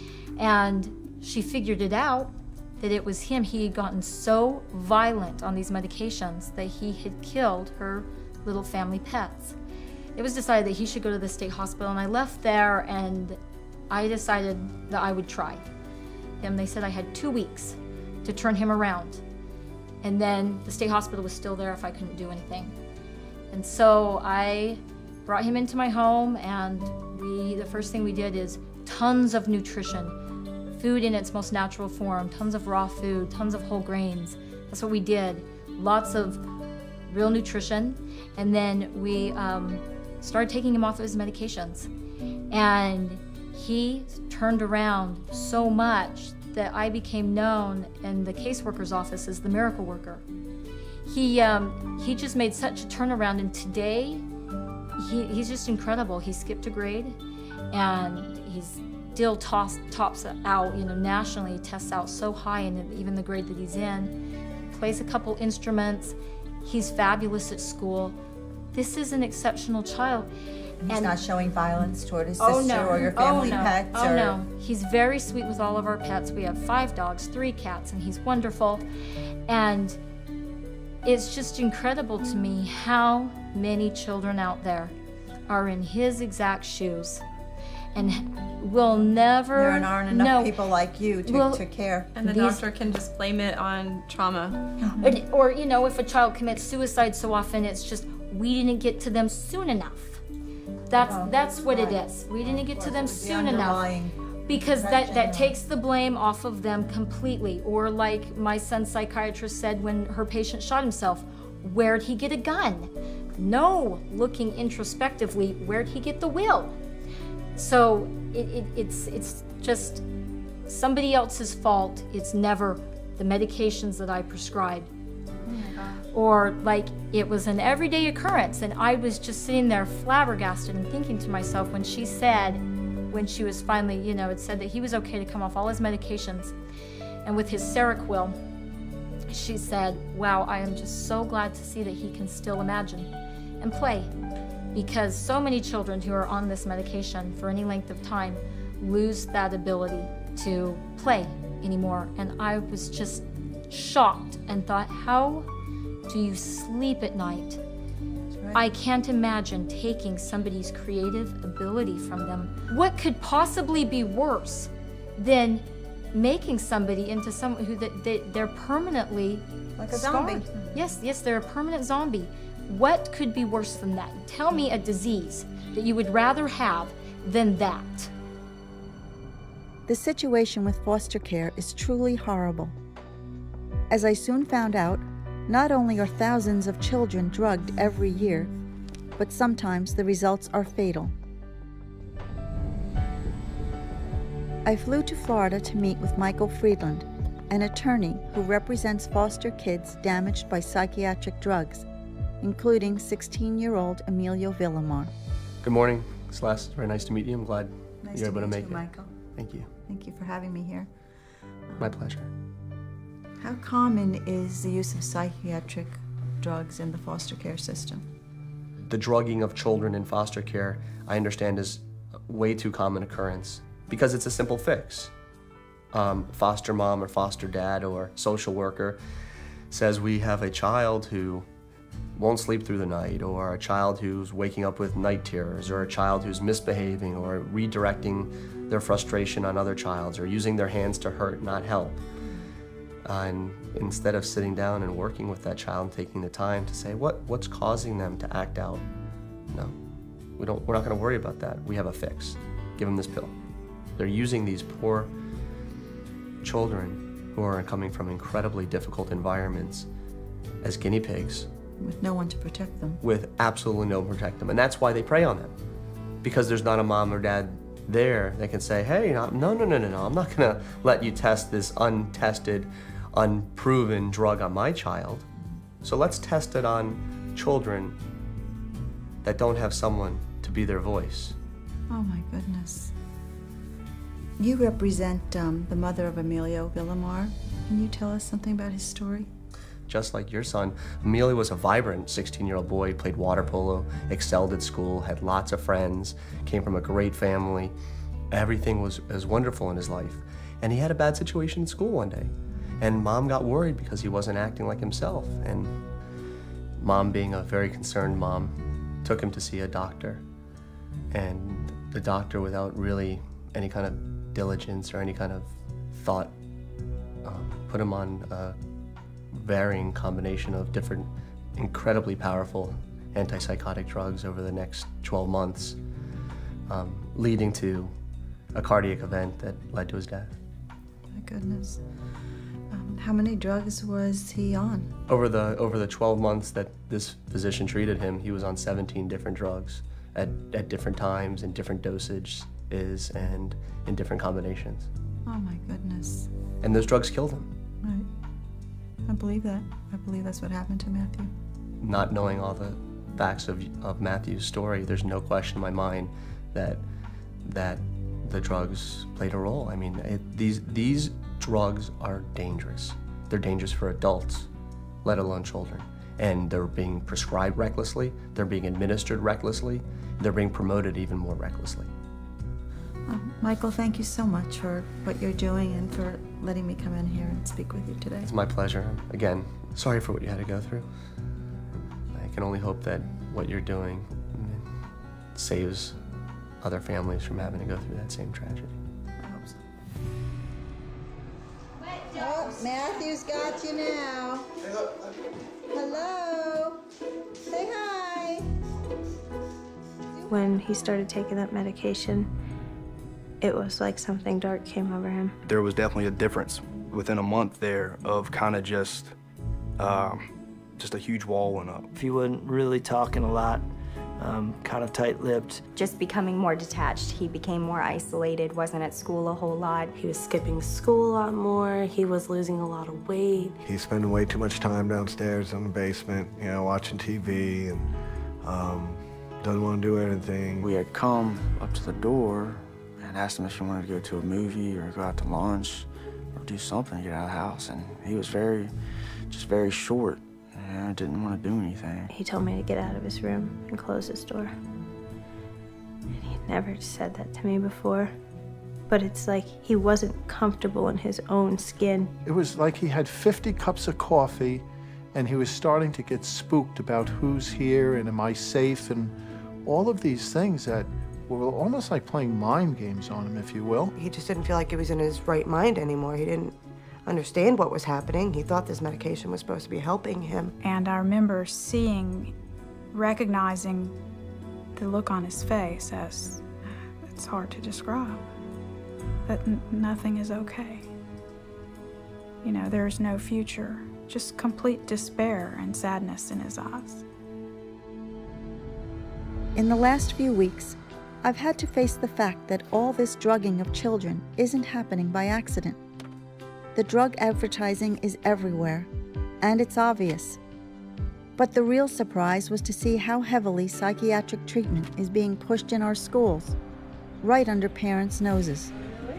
And she figured it out, that it was him. He had gotten so violent on these medications that he had killed her little family pets. It was decided that he should go to the state hospital, and I left there and I decided that I would try him. They said I had two weeks to turn him around. And then the state hospital was still there if I couldn't do anything. And so I brought him into my home, and we, the first thing we did is tons of nutrition, food in its most natural form, tons of raw food, tons of whole grains. That's what we did. Lots of real nutrition. And then we um, started taking him off of his medications. And he turned around so much that I became known in the caseworker's office as the miracle worker. He, um, he just made such a turnaround, and today he, he's just incredible. He skipped a grade, and he's still toss, tops out, you know, nationally. He tests out so high in even the grade that he's in. Plays a couple instruments. He's fabulous at school. This is an exceptional child. He's and not showing violence toward his oh, sister no. or your family oh, no. pets? Oh or... no, he's very sweet with all of our pets. We have five dogs, three cats, and he's wonderful. And it's just incredible to me how many children out there are in his exact shoes and will never There aren't enough no, people like you to, will, to care. And the These, doctor can just blame it on trauma. Or, or, you know, if a child commits suicide so often, it's just, we didn't get to them soon enough. That's Well, that's what right. it is. We didn't get to them It was the soon enough. underlying Because that, that infection. takes the blame off of them completely. Or like my son's psychiatrist said when her patient shot himself, where'd he get a gun? No, looking introspectively, where'd he get the will? So it, it, it's, it's just somebody else's fault. It's never the medications that I prescribed. Or like it was an everyday occurrence, and I was just sitting there flabbergasted and thinking to myself when she said, when she was finally, you know, it said that he was okay to come off all his medications, and with his Seroquel, she said, wow, I am just so glad to see that he can still imagine and play, because so many children who are on this medication for any length of time lose that ability to play anymore. And I was just shocked and thought, how do you sleep at night? Right. I can't imagine taking somebody's creative ability from them. What could possibly be worse than making somebody into someone who that they, they're permanently like a scarred? zombie? Yes, yes, they're a permanent zombie. What could be worse than that? Tell me a disease that you would rather have than that. The situation with foster care is truly horrible. As I soon found out, not only are thousands of children drugged every year, but sometimes the results are fatal. I flew to Florida to meet with Michael Friedland, an attorney who represents foster kids damaged by psychiatric drugs, including sixteen-year-old Emilio Villamar. Good morning, Celeste. Very nice to meet you. I'm glad Nice you're to able to meet make you, it. Michael. Thank you. Thank you for having me here. My pleasure. How common is the use of psychiatric drugs in the foster care system? The drugging of children in foster care, I understand, is a way too common occurrence because it's a simple fix. Um, foster mom or foster dad or social worker says we have a child who won't sleep through the night, or a child who's waking up with night terrors, or a child who's misbehaving or redirecting their frustration on other childs, or using their hands to hurt, not help. Uh, and instead of sitting down and working with that child and taking the time to say, what, what's causing them to act out? No, we don't, we're not gonna worry about that. We have a fix. Give them this pill. They're using these poor children who are coming from incredibly difficult environments as guinea pigs. With no one to protect them. With absolutely no one to protect them. And that's why they prey on them. Because there's not a mom or dad there that can say, hey, no, no, no, no, no, I'm not gonna let you test this untested, unproven drug on my child. So let's test it on children that don't have someone to be their voice. Oh my goodness. You represent um, the mother of Emilio Villamar. Can you tell us something about his story? Just like your son, Emilio was a vibrant sixteen-year-old boy, played water polo, excelled at school, had lots of friends, came from a great family. Everything was, was wonderful in his life. And he had a bad situation in school one day. And Mom got worried because he wasn't acting like himself. And Mom, being a very concerned mom, took him to see a doctor. And the doctor, without really any kind of diligence or any kind of thought, um, put him on a varying combination of different incredibly powerful antipsychotic drugs over the next twelve months, um, leading to a cardiac event that led to his death. My goodness. Um, how many drugs was he on? Over the, over the twelve months that this physician treated him, he was on seventeen different drugs at, at different times and different dosages and in different combinations. Oh my goodness. And those drugs killed him. Right. I believe that. I believe that's what happened to Matthew. Not knowing all the facts of, of Matthew's story, there's no question in my mind that, that the drugs played a role. I mean, it, these, these drugs are dangerous. They're dangerous for adults, let alone children. And they're being prescribed recklessly, they're being administered recklessly, they're being promoted even more recklessly. Um, Michael, thank you so much for what you're doing and for letting me come in here and speak with you today. It's my pleasure. Again, sorry for what you had to go through. I can only hope that what you're doing saves other families from having to go through that same tragedy. I hope so. Oh, Matthew's got you now. Hello. Say hi. When he started taking that medication, it was like something dark came over him. There was definitely a difference within a month there of kind of just, um, just a huge wall went up. He wasn't really talking a lot, um, kind of tight-lipped. Just becoming more detached. He became more isolated, wasn't at school a whole lot. He was skipping school a lot more. He was losing a lot of weight. He's spending way too much time downstairs in the basement, you know, watching T V and um, doesn't want to do anything. We had come up to the door and asked him if he wanted to go to a movie or go out to lunch or do something to get out of the house. And he was very, just very short. And didn't want to do anything. He told me to get out of his room and close his door. And he had never said that to me before. But it's like he wasn't comfortable in his own skin. It was like he had fifty cups of coffee and he was starting to get spooked about who's here and am I safe and all of these things that were almost like playing mind games on him, if you will. He just didn't feel like he was in his right mind anymore. He didn't understand what was happening. He thought this medication was supposed to be helping him. And I remember seeing, recognizing the look on his face as, it's hard to describe, that n nothing is okay. You know, there's no future, just complete despair and sadness in his eyes. In the last few weeks, I've had to face the fact that all this drugging of children isn't happening by accident. The drug advertising is everywhere, and it's obvious. But the real surprise was to see how heavily psychiatric treatment is being pushed in our schools, right under parents' noses.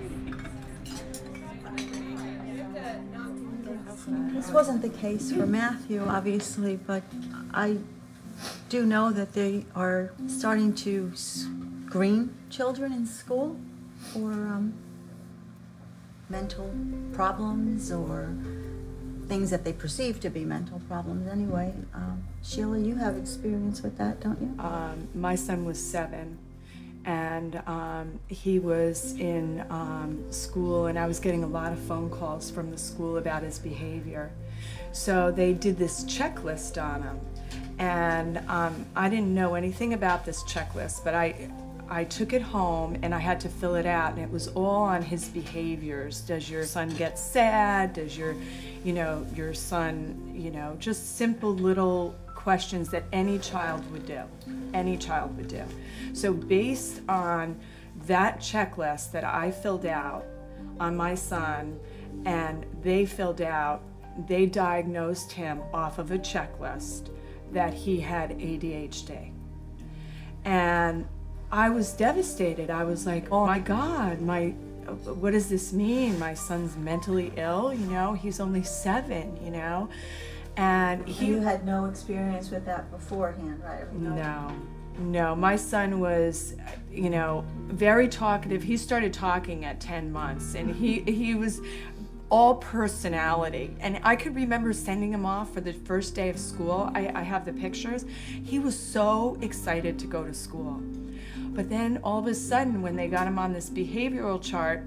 This wasn't the case for Matthew, obviously, but I do know that they are starting to screen children in school for um, mental problems or things that they perceive to be mental problems anyway. Um, Sheila, you have experience with that, don't you? Um, my son was seven, and um, he was in um, school, and I was getting a lot of phone calls from the school about his behavior. So they did this checklist on him, and um, I didn't know anything about this checklist, but I I took it home and I had to fill it out, and it was all on his behaviors. Does your son get sad? Does your, you know, your son, you know, just simple little questions that any child would do, any child would do. So based on that checklist that I filled out on my son and they filled out, they diagnosed him off of a checklist that he had A D H D. And I was devastated. I was like, oh my God, my, what does this mean? My son's mentally ill, you know? He's only seven, you know? And he- You had no experience with that beforehand, right? No, no. My son was, you know, very talkative. He started talking at ten months, and he, he was all personality. And I could remember sending him off for the first day of school. I, I have the pictures. He was so excited to go to school. But then all of a sudden, when they got him on this behavioral chart,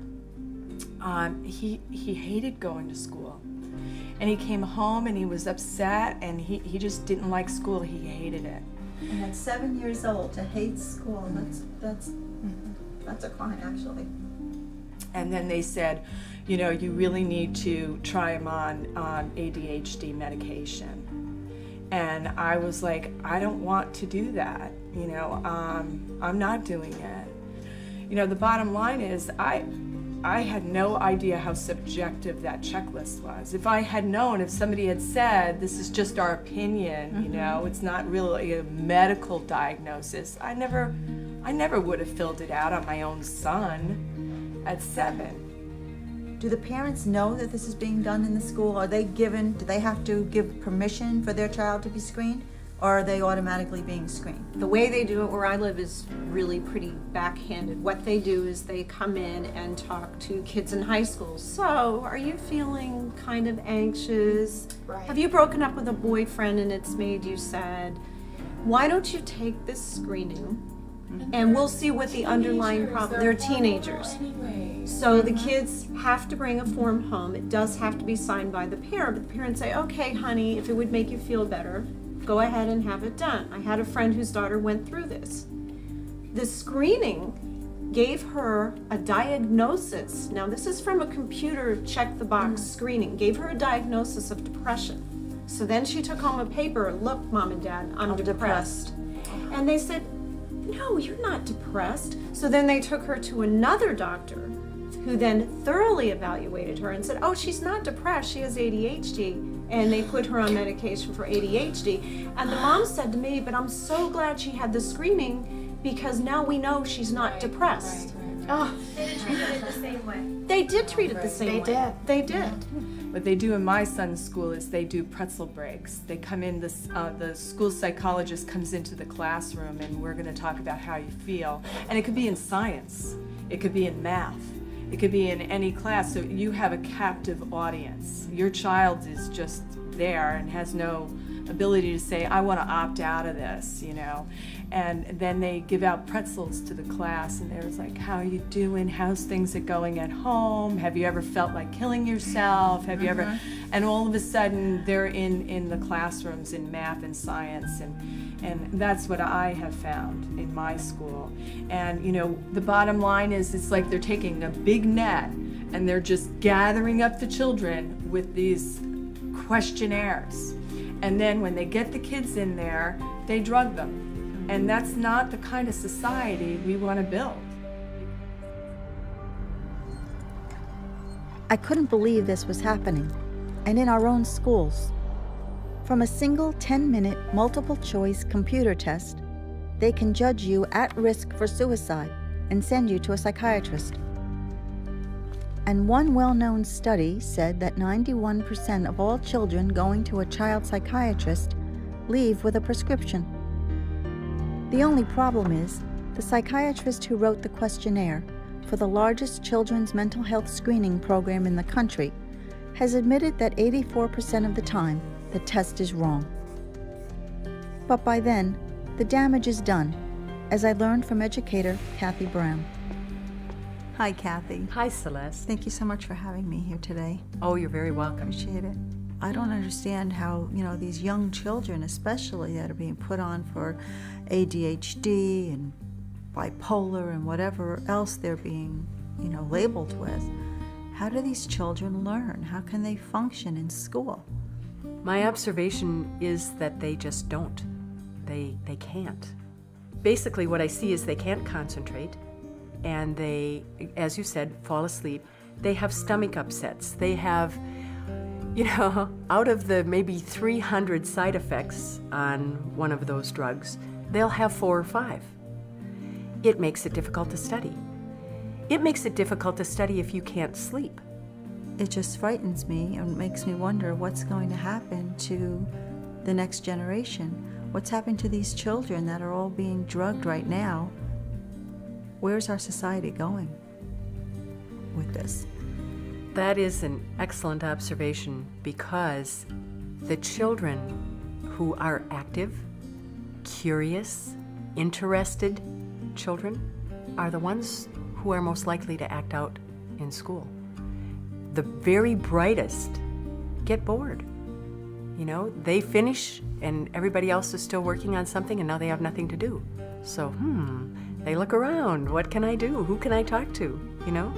um, he, he hated going to school. And he came home and he was upset, and he, he just didn't like school. He hated it. And at seven years old to hate school, that's, that's, that's a crime, actually. And then they said, you know, you really need to try him on um, A D H D medication. And I was like, I don't want to do that. You know, um, I'm not doing it. You know, the bottom line is I, I had no idea how subjective that checklist was. If I had known, if somebody had said, this is just our opinion, mm-hmm. you know, it's not really a medical diagnosis, I never, I never would have filled it out on my own son at seven. Do the parents know that this is being done in the school? Are they given, do they have to give permission for their child to be screened? Or are they automatically being screened? The way they do it where I live is really pretty backhanded. What they do is they come in and talk to kids in high school. So, are you feeling kind of anxious? Right. Have you broken up with a boyfriend and it's made you sad? Why don't you take this screening and we'll see what the underlying problem, they're teenagers. So the kids have to bring a form home. It does have to be signed by the parent, but the parents say, okay, honey, if it would make you feel better, go ahead and have it done. I had a friend whose daughter went through this. The screening gave her a diagnosis. Now this is from a computer check the box mm. screening, gave her a diagnosis of depression. So then she took home a paper, look, Mom and Dad, I'm, I'm depressed. depressed. And they said, no, you're not depressed. So then they took her to another doctor who then thoroughly evaluated her and said, oh, she's not depressed, she has A D H D. And they put her on medication for A D H D. And the mom said to me, but I'm so glad she had the screening because now we know she's not right, depressed. Right, right, right. Oh. They didn't treat it the same way. They did treat it the same they way. Did. They did. What they do in my son's school is they do pretzel breaks. They come in, this, uh, the school psychologist comes into the classroom and we're gonna talk about how you feel. And it could be in science, it could be in math, it could be in any class, so you have a captive audience. Your child is just there and has no ability to say, I want to opt out of this, you know. And then they give out pretzels to the class and there's like, how are you doing? How's things are going at home? Have you ever felt like killing yourself? Have you mm-hmm. ever, and all of a sudden they're in, in the classrooms in math and science, and, and that's what I have found in my school. And you know, the bottom line is it's like they're taking a big net and they're just gathering up the children with these questionnaires. And then when they get the kids in there, they drug them. And that's not the kind of society we want to build. I couldn't believe this was happening, and in our own schools. From a single ten-minute multiple-choice computer test, they can judge you at risk for suicide and send you to a psychiatrist. And one well-known study said that ninety-one percent of all children going to a child psychiatrist leave with a prescription. The only problem is, the psychiatrist who wrote the questionnaire for the largest children's mental health screening program in the country has admitted that eighty-four percent of the time the test is wrong. But by then, the damage is done, as I learned from educator Kathy Brown. Hi, Kathy. Hi, Celeste. Thank you so much for having me here today. Oh, you're very welcome. Appreciate it. I don't understand how, you know, these young children, especially that are being put on for A D H D and bipolar and whatever else they're being, you know, labeled with. How do these children learn? How can they function in school? My observation is that they just don't. They, they can't. Basically, what I see is they can't concentrate, and they, as you said, fall asleep. They have stomach upsets. They have, you know, out of the maybe three hundred side effects on one of those drugs, they'll have four or five. it makes it difficult to study. It makes it difficult to study if you can't sleep. It just frightens me and makes me wonder what's going to happen to the next generation. What's happening to these children that are all being drugged right now? Where's our society going with this? That is an excellent observation, because the children who are active, curious, interested children are the ones who are most likely to act out in school. The very brightest get bored. You know, they finish and everybody else is still working on something and now they have nothing to do. So, hmm, they look around. What can I do? Who can I talk to? You know?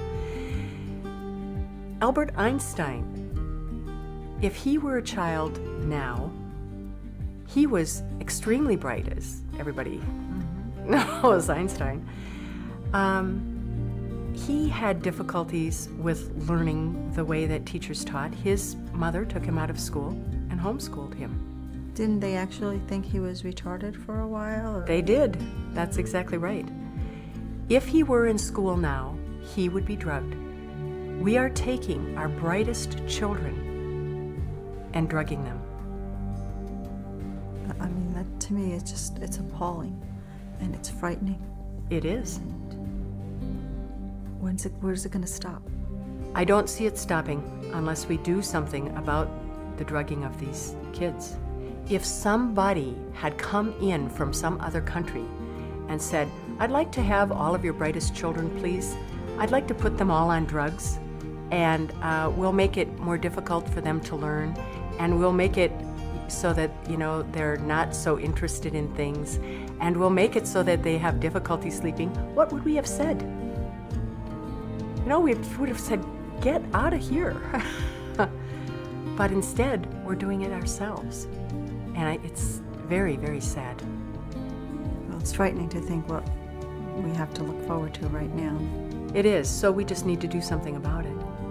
Albert Einstein, if he were a child now, he was extremely bright, as everybody mm-hmm. knows Einstein. Um, he had difficulties with learning the way that teachers taught. His mother took him out of school and homeschooled him. Didn't they actually think he was retarded for a while? Or? They did. That's exactly right. If he were in school now, he would be drugged. We are taking our brightest children and drugging them. I mean, that to me, it's just, it's appalling and it's frightening. It is. When's it, where's it going to stop? I don't see it stopping unless we do something about the drugging of these kids. If somebody had come in from some other country and said, I'd like to have all of your brightest children, please. I'd like to put them all on drugs, and uh, we'll make it more difficult for them to learn, and we'll make it so that, you know, they're not so interested in things, and we'll make it so that they have difficulty sleeping. What would we have said? You know, we would have said, get out of here. But instead, we're doing it ourselves. And I, it's very, very sad. Well, it's frightening to think what we have to look forward to right now. It is, so we just need to do something about it.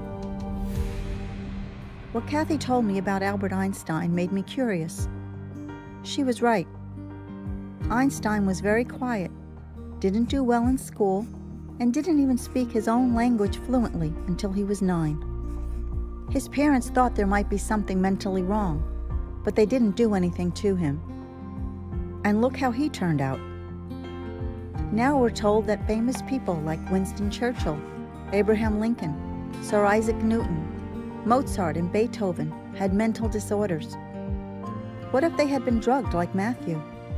What Kathy told me about Albert Einstein made me curious. She was right. Einstein was very quiet, didn't do well in school, and didn't even speak his own language fluently until he was nine. His parents thought there might be something mentally wrong, but they didn't do anything to him. And look how he turned out. Now we're told that famous people like Winston Churchill, Abraham Lincoln, Sir Isaac Newton, Mozart, and Beethoven had mental disorders. What if they had been drugged like Matthew?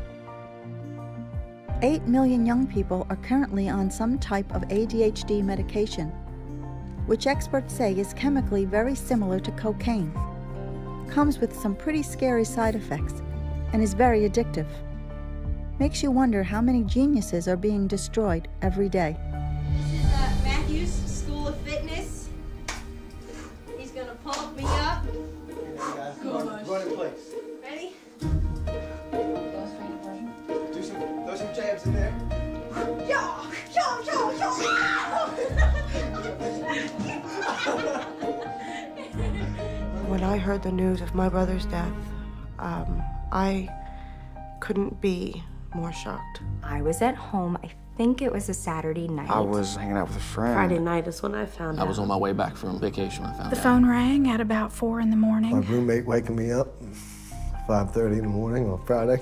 Eight million young people are currently on some type of A D H D medication, which experts say is chemically very similar to cocaine, comes with some pretty scary side effects, and is very addictive. Makes you wonder how many geniuses are being destroyed every day. This is uh, Matthew's School of Fitness. He's gonna pump me up. Run, run in place. Ready? Do some, throw some jabs in there. Yo, yo, yo, yo. When I heard the news of my brother's death, um, I couldn't be more shocked. I was at home. I think it was a Saturday night. I was hanging out with a friend. Friday night is when I found I out. was on my way back from vacation when I found The out. phone rang at about four in the morning. My roommate waking me up five thirty in the morning on Friday,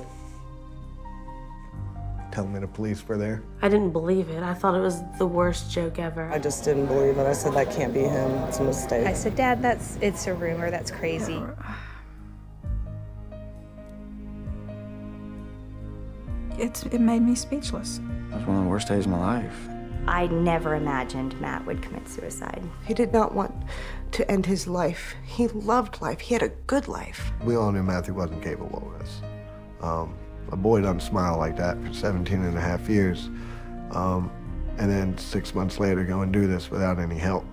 telling me the police were there. I didn't believe it. I thought it was the worst joke ever. I just didn't believe it. I said, that can't be him. It's a mistake. I said, Dad, that's, it's a rumor. That's crazy. It's, it made me speechless. It was one of the worst days of my life. I never imagined Matt would commit suicide. He did not want to end his life. He loved life. He had a good life. We all knew Matthew wasn't capable of this. Um, a boy doesn't smile like that for seventeen and a half years. Um, and then six months later go and do this without any help.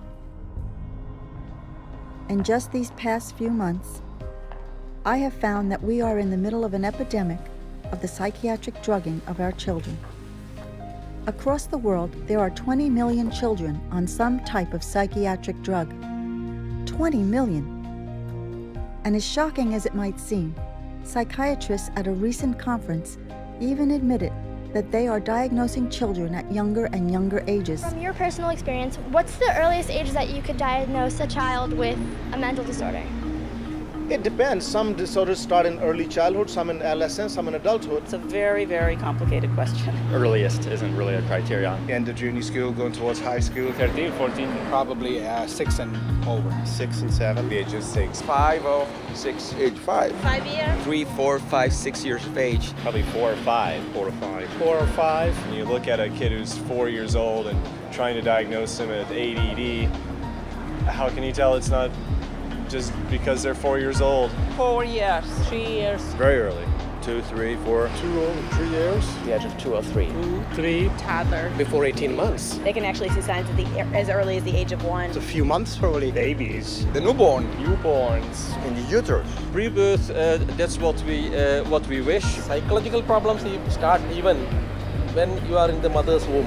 In just these past few months, I have found that we are in the middle of an epidemic of the psychiatric drugging of our children. Across the world, there are twenty million children on some type of psychiatric drug. twenty million. And as shocking as it might seem, psychiatrists at a recent conference even admitted that they are diagnosing children at younger and younger ages. From your personal experience, what's the earliest age that you could diagnose a child with a mental disorder? It depends. Some disorders start in early childhood, some in adolescence, some in adulthood. It's a very, very complicated question. Earliest isn't really a criterion. End of junior school, going towards high school. thirteen, fourteen, probably uh, six and over. Six and seven. The age of six. Five or six. Age five. Five years. Three, four, five, six years of age. Probably four or five. Four or five. Four or five. When you look at a kid who's four years old and trying to diagnose him with A D D, how can you tell it's not just because they're four years old? Four years, three years. Very early. Two, three, four. Two old, three years. The age of two or three. Mm-hmm. Three. Toddler. Before eighteen months. They can actually see signs at the, as early as the age of one. It's a few months probably. Babies. The newborn. Newborns. In the uterus. Pre-birth, uh, that's what we uh, what we wish. Psychological problems start even when you are in the mother's womb.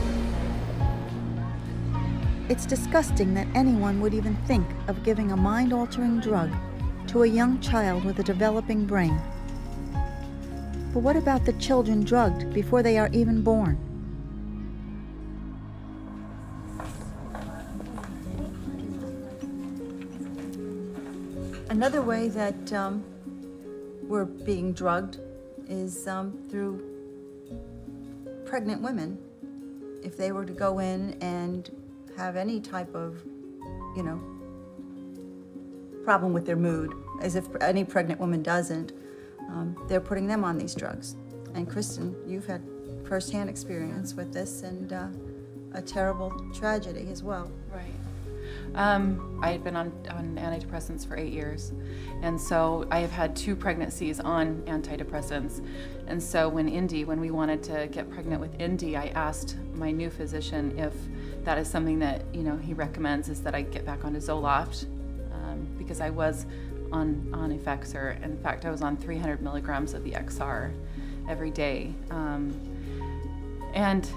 It's disgusting that anyone would even think of giving a mind-altering drug to a young child with a developing brain. But what about the children drugged before they are even born? Another way that um, we're being drugged is um, through pregnant women. If they were to go in and have any type of, you know, problem with their mood, as if any pregnant woman doesn't, um, they're putting them on these drugs. And Kristen, you've had firsthand experience with this and uh, a terrible tragedy as well. Right. Um, I had been on, on antidepressants for eight years, and so I have had two pregnancies on antidepressants. And so when Indy, when we wanted to get pregnant with Indy, I asked my new physician if that is something that, you know, he recommends, is that I get back onto Zoloft, um, because I was on, on Effexor. In fact, I was on three hundred milligrams of the X R every day. Um, and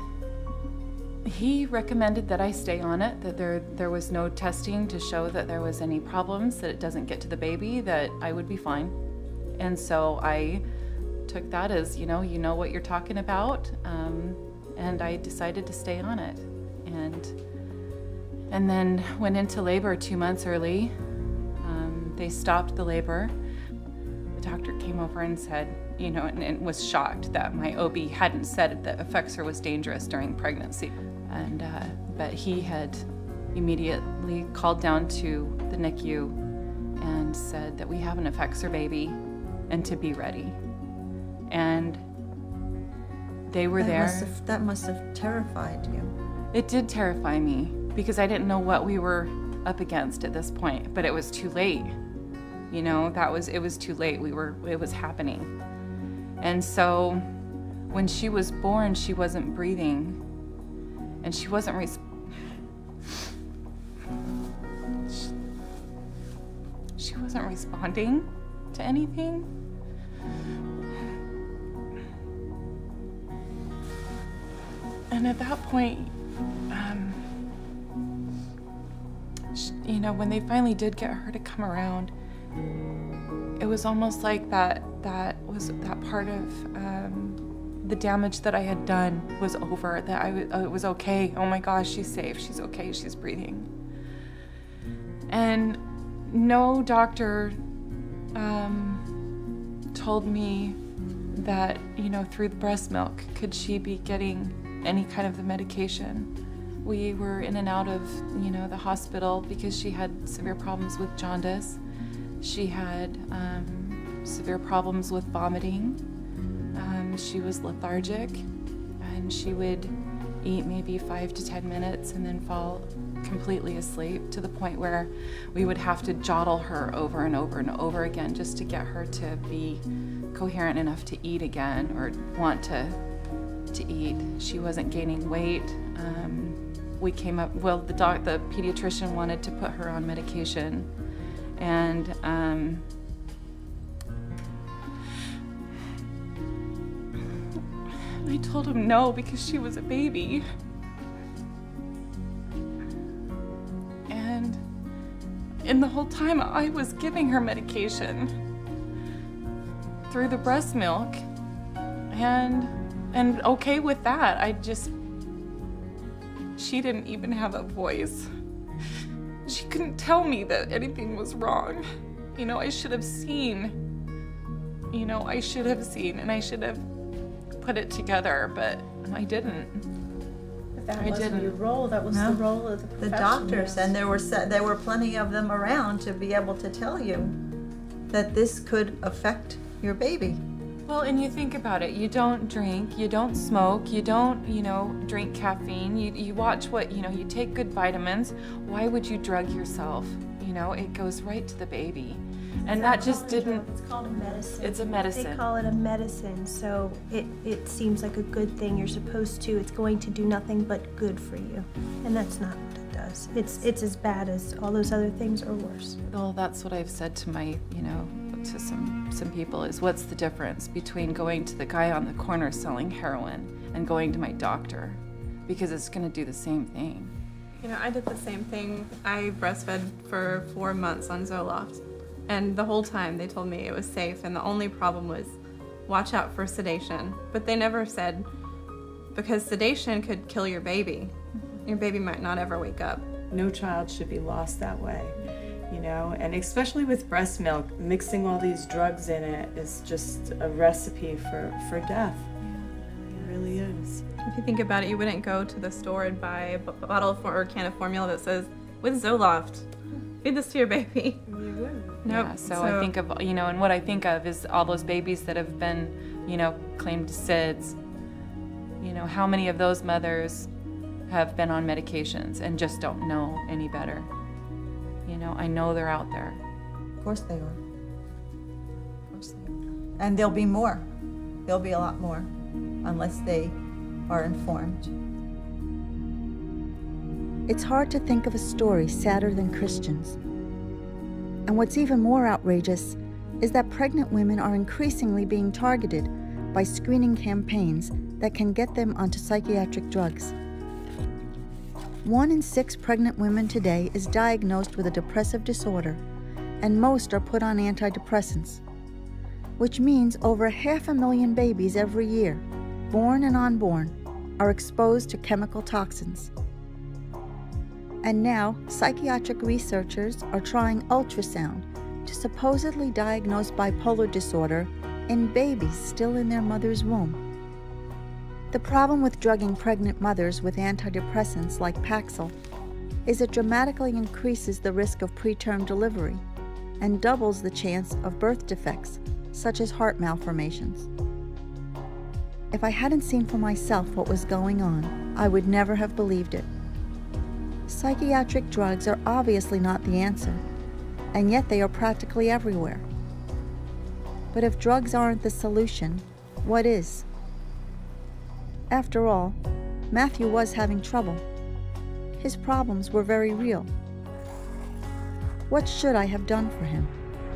he recommended that I stay on it, that there, there was no testing to show that there was any problems, that it doesn't get to the baby, that I would be fine. And so I took that as, you know, you know what you're talking about, um, and I decided to stay on it. And, and then went into labor two months early. Um, they stopped the labor. The doctor came over and said, you know, and, and was shocked that my O B hadn't said that Effexor was dangerous during pregnancy. And, uh, but he had immediately called down to the N I C U and said that we have an Effexor baby and to be ready. And they were that there. Must have, that must have terrified you. It did terrify me because I didn't know what we were up against at this point, but it was too late. You know, that was, it was too late. We were, it was happening. And so when she was born, she wasn't breathing and she wasn't, res she wasn't responding to anything. And at that point, um, she, you know, when they finally did get her to come around, it was almost like that, that was that part of um, the damage that I had done was over, that I w it was okay. Oh my gosh, she's safe, she's okay, she's breathing. And no doctor um, told me that, you know, through the breast milk, could she be getting any kind of the medication. We were in and out of, you know, the hospital because she had severe problems with jaundice. She had um, severe problems with vomiting. Um, she was lethargic, and she would eat maybe five to ten minutes and then fall completely asleep, to the point where we would have to jottle her over and over and over again just to get her to be coherent enough to eat again or want to to eat. She wasn't gaining weight. Um, we came up, well, the doc, the pediatrician wanted to put her on medication, and um, I told him no because she was a baby. And in the whole time I was giving her medication through the breast milk, and and okay with that. I just, she didn't even have a voice. She couldn't tell me that anything was wrong. You know, I should have seen, you know, I should have seen and I should have put it together, but I didn't. But that I wasn't didn't. your role, that was No. the role of the The professionals. doctors, and there were se- there were plenty of them around to be able to tell you that this could affect your baby. Well, and you think about it, you don't drink, you don't smoke, you don't, you know, drink caffeine, you, you watch what, you know, you take good vitamins. Why would you drug yourself? You know, it goes right to the baby. And that just didn't... It's called a medicine. It's a medicine. They call it a medicine, so it, it seems like a good thing. You're supposed to, it's going to do nothing but good for you. And that's not what it does. It's, it's as bad as all those other things or worse. Well, that's what I've said to my, you know, to some, some people is what's the difference between going to the guy on the corner selling heroin and going to my doctor? Because it's gonna do the same thing. You know, I did the same thing. I breastfed for four months on Zoloft. And the whole time they told me it was safe, and the only problem was watch out for sedation. But they never said, because sedation could kill your baby. Your baby might not ever wake up. No child should be lost that way, you know? And especially with breast milk, mixing all these drugs in it is just a recipe for, for death. It really is. If you think about it, you wouldn't go to the store and buy a b- bottle for, or can of formula that says, with Zoloft, feed this to your baby. You wouldn't. Nope. Yeah, so, I think of, you know, and what I think of is all those babies that have been, you know, claimed S I D S. You know, how many of those mothers have been on medications and just don't know any better? You know, I know they're out there. Of course they are. Of course they are. And there'll be more. There'll be a lot more, unless they are informed. It's hard to think of a story sadder than Christian's. And what's even more outrageous is that pregnant women are increasingly being targeted by screening campaigns that can get them onto psychiatric drugs. One in six pregnant women today is diagnosed with a depressive disorder, and most are put on antidepressants, which means over half a million babies every year, born and unborn, are exposed to chemical toxins. And now, psychiatric researchers are trying ultrasound to supposedly diagnose bipolar disorder in babies still in their mother's womb. The problem with drugging pregnant mothers with antidepressants like Paxil is it dramatically increases the risk of preterm delivery and doubles the chance of birth defects, such as heart malformations. If I hadn't seen for myself what was going on, I would never have believed it. Psychiatric drugs are obviously not the answer, and yet they are practically everywhere. But if drugs aren't the solution, what is? After all, Matthew was having trouble. His problems were very real. What should I have done for him?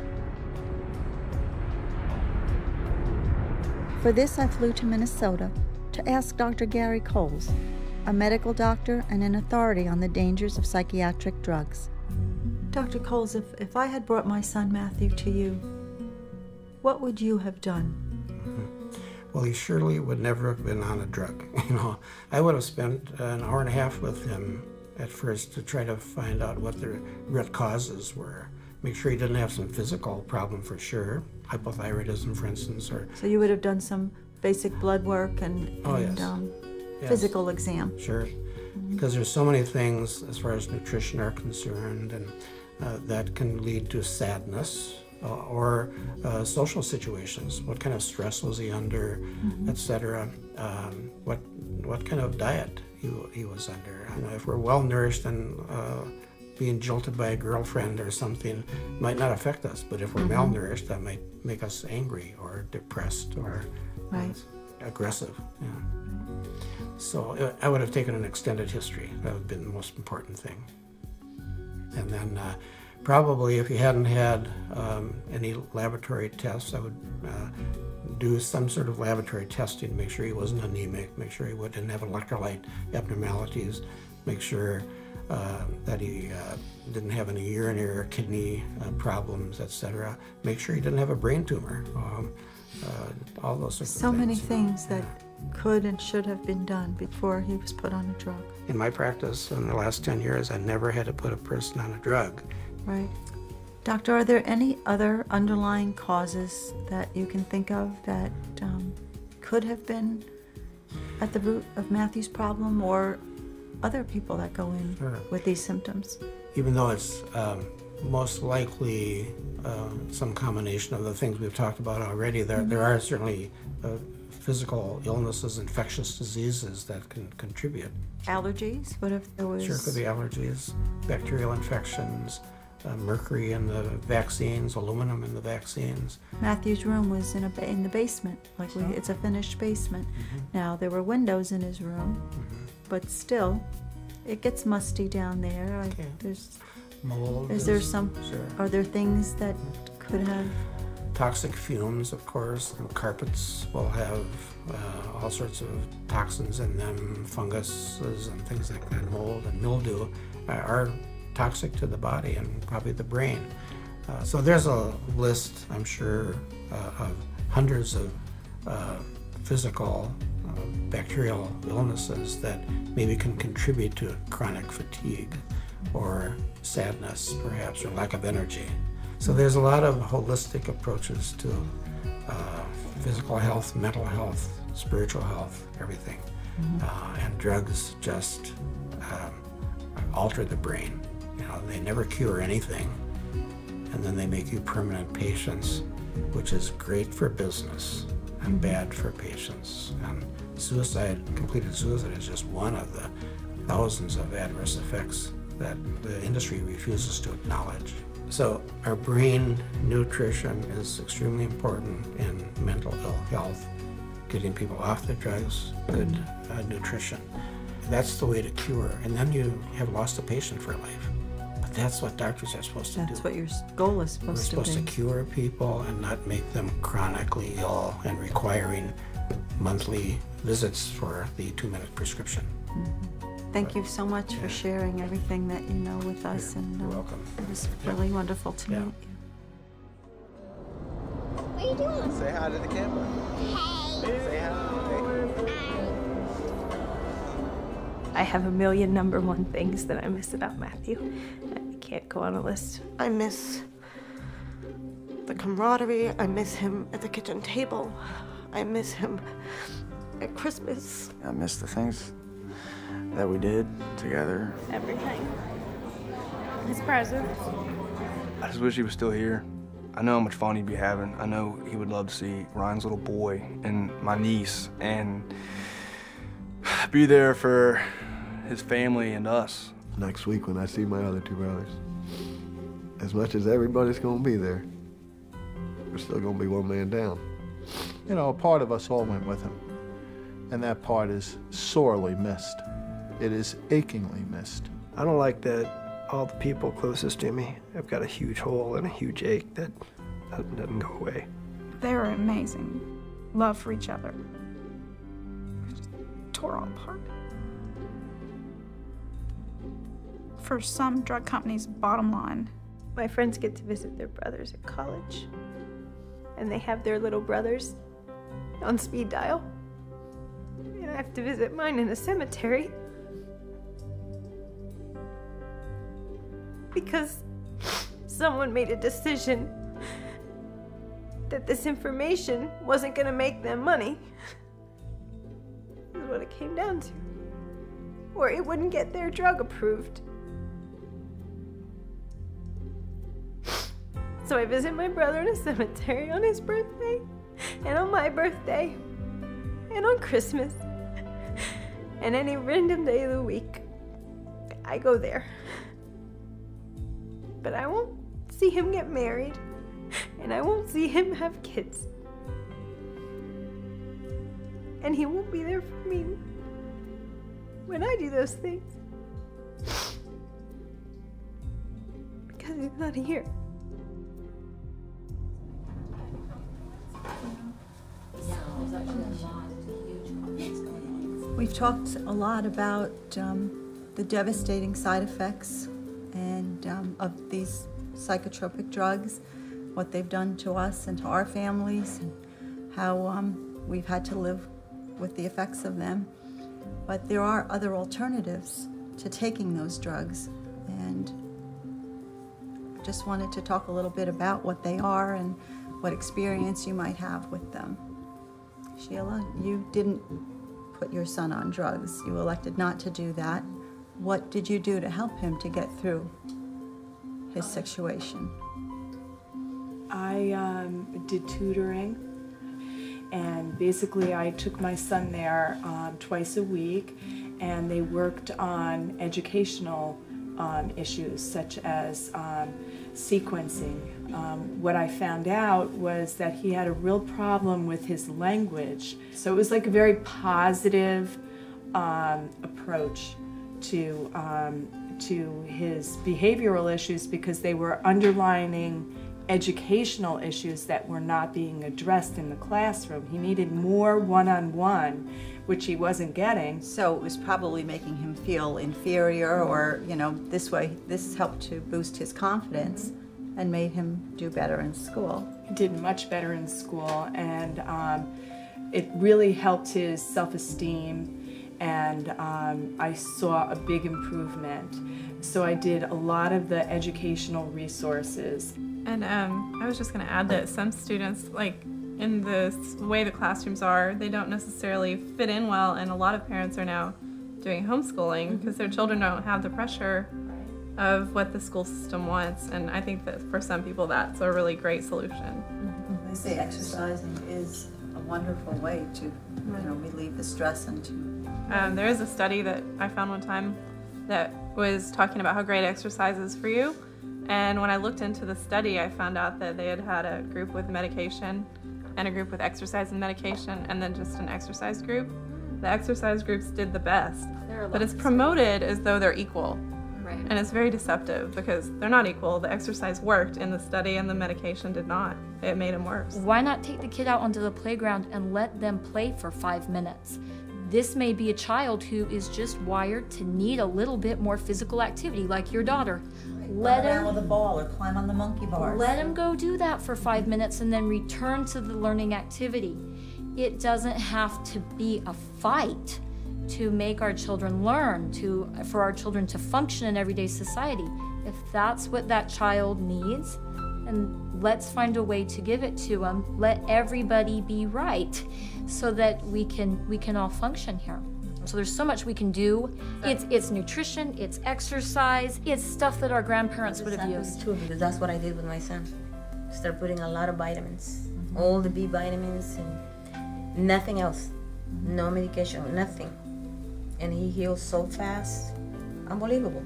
For this, I flew to Minnesota to ask Doctor Gary Coles, a medical doctor and an authority on the dangers of psychiatric drugs. Doctor Coles, if, if I had brought my son Matthew to you, what would you have done? Well, he surely would never have been on a drug. You know, I would have spent an hour and a half with him at first to try to find out what the root causes were. Make sure he didn't have some physical problem for sure, hypothyroidism, for instance, or... So you would have done some basic blood work and, Oh, and yes. um, Yes. physical exam. Sure, because there's so many things as far as nutrition are concerned, and uh, that can lead to sadness uh, or uh, social situations. What kind of stress was he under, Mhm. et cetera. Um, what what kind of diet he, he was under. You know, if we're well nourished and uh, being jilted by a girlfriend or something might not affect us, but if we're Mhm. malnourished, that might make us angry or depressed or Right. uh, aggressive. Yeah. So uh, I would have taken an extended history. That would have been the most important thing. And then uh, probably if he hadn't had um, any laboratory tests, I would uh, do some sort of laboratory testing to make sure he wasn't anemic, make sure he didn't have electrolyte abnormalities, make sure uh, that he uh, didn't have any urinary or kidney uh, problems, et cetera. Make sure he didn't have a brain tumor. Um, uh, all those sorts So of many things. things that could and should have been done before he was put on a drug. In my practice in the last ten years, I never had to put a person on a drug. Right. Doctor, are there any other underlying causes that you can think of that um, could have been at the root of Matthew's problem, or other people that go in Sure. with these symptoms? Even though it's um, most likely uh, some combination of the things we've talked about already, there, Mhm. there are certainly uh, physical illnesses, infectious diseases that can contribute. Allergies? What if there was... Sure, could be allergies, bacterial infections, uh, mercury in the vaccines, aluminum in the vaccines. Matthew's room was in a ba in the basement, like we, it's a finished basement. Now there were windows in his room, but still, it gets musty down there. Like there's, Mold. is there some? Sure. Are there things that could have? Toxic fumes, of course, and carpets will have uh, all sorts of toxins in them, funguses and things like that, mold and mildew uh, are toxic to the body and probably the brain. Uh, so there's a list, I'm sure, uh, of hundreds of uh, physical uh, bacterial illnesses that maybe can contribute to chronic fatigue or sadness, perhaps, or lack of energy. So there's a lot of holistic approaches to uh, physical health, mental health, spiritual health, everything. Mm-hmm. Uh, and drugs just um, alter the brain. You know, they never cure anything, and then they make you permanent patients, which is great for business and bad for patients. And suicide, completed suicide, is just one of the thousands of adverse effects that the industry refuses to acknowledge. So our brain nutrition is extremely important in mental ill health, getting people off their drugs, good uh, nutrition. That's the way to cure. And then you have lost a patient for life. But that's what doctors are supposed to do. That's what your goal is supposed We're to supposed be. to cure people and not make them chronically ill and requiring monthly visits for the two-minute prescription. Thank you so much for sharing everything that you know with us, and you're uh, welcome. It was really wonderful to Yeah. meet you. What are you doing? Say hi to the camera. Hey. Say hi. I have a million number one things that I miss about Matthew. I can't go on a list. I miss the camaraderie. I miss him at the kitchen table. I miss him at Christmas. I miss the things that we did together. Everything. His presents. I just wish he was still here. I know how much fun he'd be having. I know he would love to see Ryan's little boy and my niece and be there for his family and us. Next week when I see my other two brothers, as much as everybody's gonna be there, we're still gonna be one man down. You know, a part of us all went with him, and that part is sorely missed. It is achingly missed. I don't like that all the people closest to me have got a huge hole and a huge ache that doesn't go away. They were amazing. Love for each other. Just tore all apart. For some drug companies, bottom line. My friends get to visit their brothers at college, and they have their little brothers on speed dial. And I have to visit mine in a cemetery. Because someone made a decision that this information wasn't gonna make them money. Is what it came down to. Or it wouldn't get their drug approved. So I visit my brother in a cemetery on his birthday, and on my birthday, and on Christmas, and any random day of the week. I go there. But I won't see him get married, and I won't see him have kids. And he won't be there for me when I do those things. Because he's not here. We've talked a lot about um, the devastating side effects and um, of these psychotropic drugs, what they've done to us and to our families, and how um, we've had to live with the effects of them. But there are other alternatives to taking those drugs, and just wanted to talk a little bit about what they are and what experience you might have with them. Sheila, you didn't put your son on drugs. You elected not to do that. What did you do to help him to get through his situation? I um, did tutoring, and basically I took my son there um, twice a week, and they worked on educational um, issues such as um, sequencing. Um, what I found out was that he had a real problem with his language. So it was like a very positive um, approach to, um, to his behavioral issues, because they were underlining educational issues that were not being addressed in the classroom. He needed more one-on-one, which he wasn't getting. So it was probably making him feel inferior, or, you know, this way, this helped to boost his confidence and made him do better in school. He did much better in school, and um, it really helped his self-esteem, and um, I saw a big improvement. So I did a lot of the educational resources. And um, I was just going to add that some students, like in the way the classrooms are, they don't necessarily fit in well, and a lot of parents are now doing homeschooling because their children don't have the pressure of what the school system wants. And I think that for some people that's a really great solution. I say exercising is a wonderful way to, you know, relieve the stress and to... Um, there is a study that I found one time that was talking about how great exercise is for you. And when I looked into the study, I found out that they had had a group with medication and a group with exercise and medication, and then just an exercise group. The exercise groups did the best, but it's promoted as though they're equal. Right. And it's very deceptive because they're not equal. The exercise worked in the study and the medication did not. It made them worse. Why not take the kid out onto the playground and let them play for five minutes? This may be a child who is just wired to need a little bit more physical activity, like your daughter. Let Run around him with a ball or climb on the monkey bars. Let him go do that for five minutes and then return to the learning activity. It doesn't have to be a fight to make our children learn, to for our children to function in everyday society. If that's what that child needs, and let's find a way to give it to them. Let everybody be right, so that we can we can all function here. So there's so much we can do. It's it's nutrition, it's exercise, it's stuff that our grandparents would have used. Too, because that's what I did with my son. Start putting a lot of vitamins, mm-hmm. all the B vitamins and nothing else, no medication, nothing. And he heals so fast, unbelievable.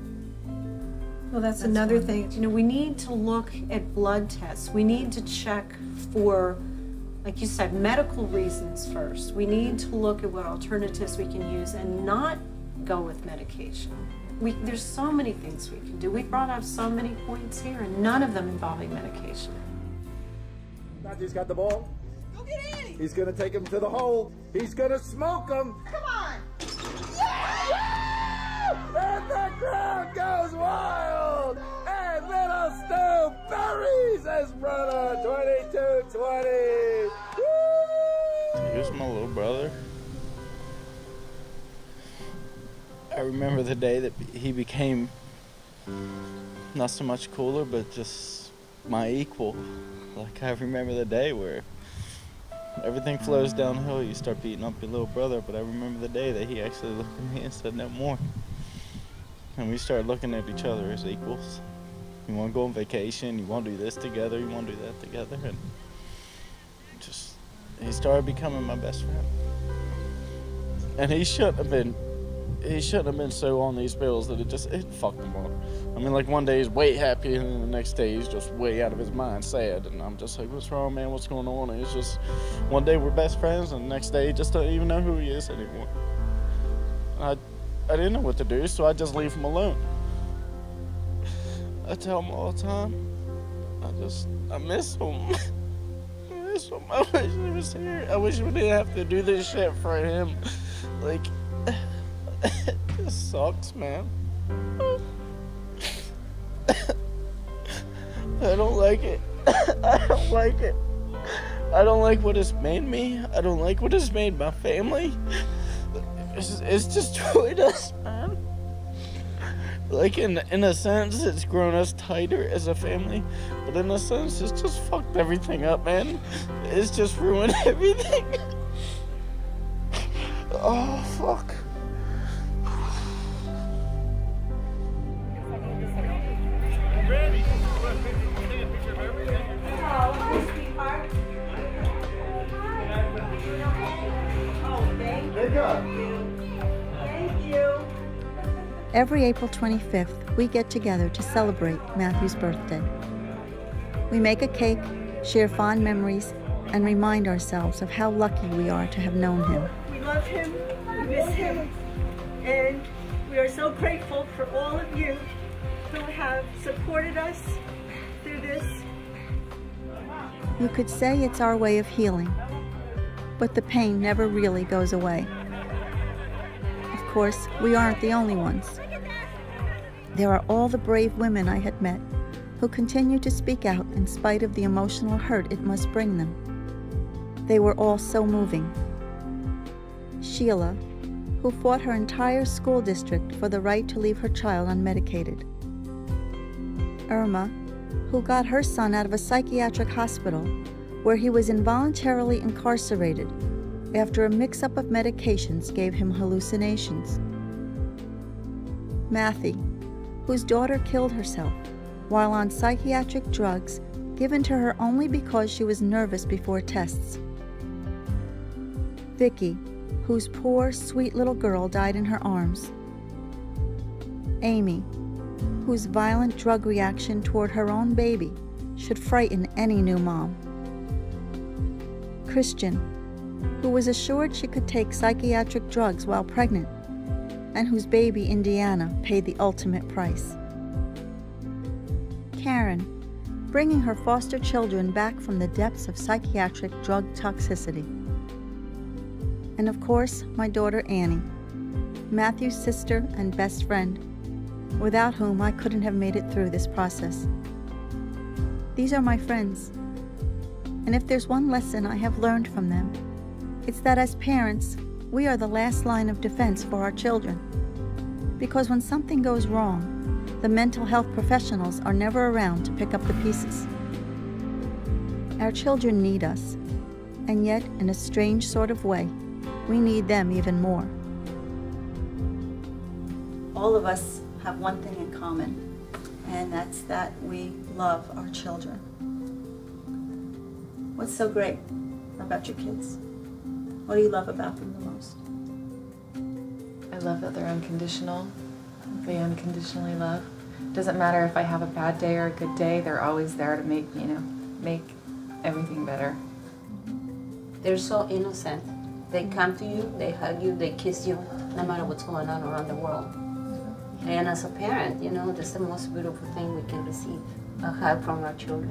Well, that's, that's another thing. You know, we need to look at blood tests. We need to check for, like you said, medical reasons first. We need to look at what alternatives we can use and not go with medication. We, there's so many things we can do. We brought up so many points here, and none of them involving medication. Matthew's got the ball. Go get it! He's gonna take him to the hole. He's gonna smoke him. Come on! And the crowd goes wild! And little Stu buries his brother, twenty-two twenty! He was my little brother. I remember the day that he became not so much cooler, but just my equal. Like, I remember the day where everything flows downhill, you start beating up your little brother, but I remember the day that he actually looked at me and said no more. And we started looking at each other as equals. You want to go on vacation, you want to do this together, you want to do that together, and just, he started becoming my best friend. And he shouldn't have been, he shouldn't have been so on these pills that it just, it fucked him up. I mean, like, one day he's way happy, and then the next day he's just way out of his mind, sad, and I'm just like, what's wrong, man, what's going on? And it's just, one day we're best friends, and the next day he just don't even know who he is anymore. I, I didn't know what to do, so I just leave him alone. I tell him all the time, I just, I miss him. I miss him. I wish he was here. I wish we didn't have to do this shit for him. Like, it just sucks, man. I don't like it. I don't like it. I don't like what it's made me. I don't like what it's made my family. It's, it's destroyed us, man. Like, in, in a sense, it's grown us tighter as a family, but in a sense, it's just fucked everything up, man. It's just ruined everything. Oh, fuck. Every April twenty-fifth, we get together to celebrate Matthew's birthday. We make a cake, share fond memories, and remind ourselves of how lucky we are to have known him. We love him, we miss him, and we are so grateful for all of you who have supported us through this. You could say it's our way of healing, but the pain never really goes away. Of course, we aren't the only ones. There are all the brave women I had met who continue to speak out in spite of the emotional hurt it must bring them. They were all so moving. Sheila, who fought her entire school district for the right to leave her child unmedicated. Irma, who got her son out of a psychiatric hospital where he was involuntarily incarcerated after a mix-up of medications gave him hallucinations. Matthew, whose daughter killed herself while on psychiatric drugs given to her only because she was nervous before tests. Vicky, whose poor, sweet little girl died in her arms. Amy, whose violent drug reaction toward her own baby should frighten any new mom. Christian, who was assured she could take psychiatric drugs while pregnant, and whose baby, Indiana, paid the ultimate price. Karen, bringing her foster children back from the depths of psychiatric drug toxicity. And of course, my daughter Annie, Matthew's sister and best friend, without whom I couldn't have made it through this process. These are my friends, and if there's one lesson I have learned from them, it's that as parents, we are the last line of defense for our children. Because when something goes wrong, the mental health professionals are never around to pick up the pieces. Our children need us, and yet, in a strange sort of way, we need them even more. All of us have one thing in common, and that's that we love our children. What's so great about your kids? What do you love about them the most? I love that they're unconditional. They unconditionally love. Doesn't matter if I have a bad day or a good day, they're always there to make, you know, make everything better. They're so innocent. They come to you, they hug you, they kiss you, no matter what's going on around the world. And as a parent, you know, that's the most beautiful thing we can receive, a hug from our children.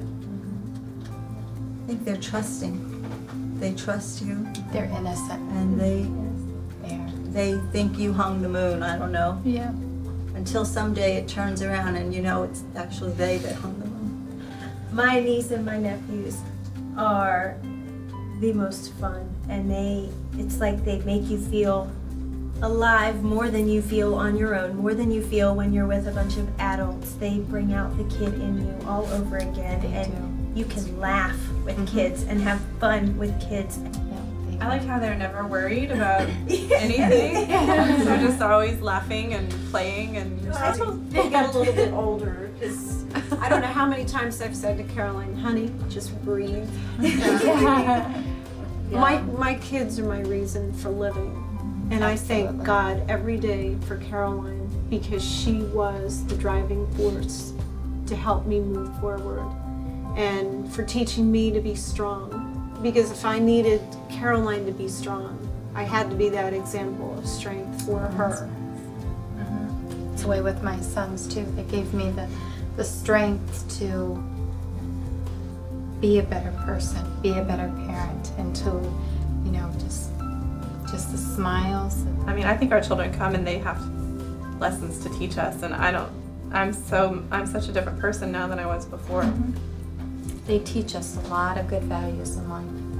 I think they're trusting. They trust you. They're innocent. And they, they, are. they think you hung the moon, I don't know. Yeah. Until someday it turns around and you know it's actually they that hung the moon. My niece and my nephews are the most fun, and they, it's like they make you feel alive more than you feel on your own, more than you feel when you're with a bunch of adults. They bring out the kid in you all over again, they and do. You can laugh with mm-hmm. kids and have fun with kids. I like how they're never worried about anything. They're just always laughing and playing and. I hope they get a little bit older, because I don't know how many times I've said to Caroline, "Honey, just breathe." Yeah. My my kids are my reason for living, and I thank God every day for Caroline, because she was the driving force to help me move forward, and for teaching me to be strong. Because if I needed Caroline to be strong, I had to be that example of strength for her. Mm-hmm. It's the way with my sons too. They gave me the, the strength to be a better person, be a better parent, and to, you know, just just the smiles. I mean, I think our children come and they have lessons to teach us, and I don't. I'm so I'm such a different person now than I was before. Mm-hmm. They teach us a lot of good values in life.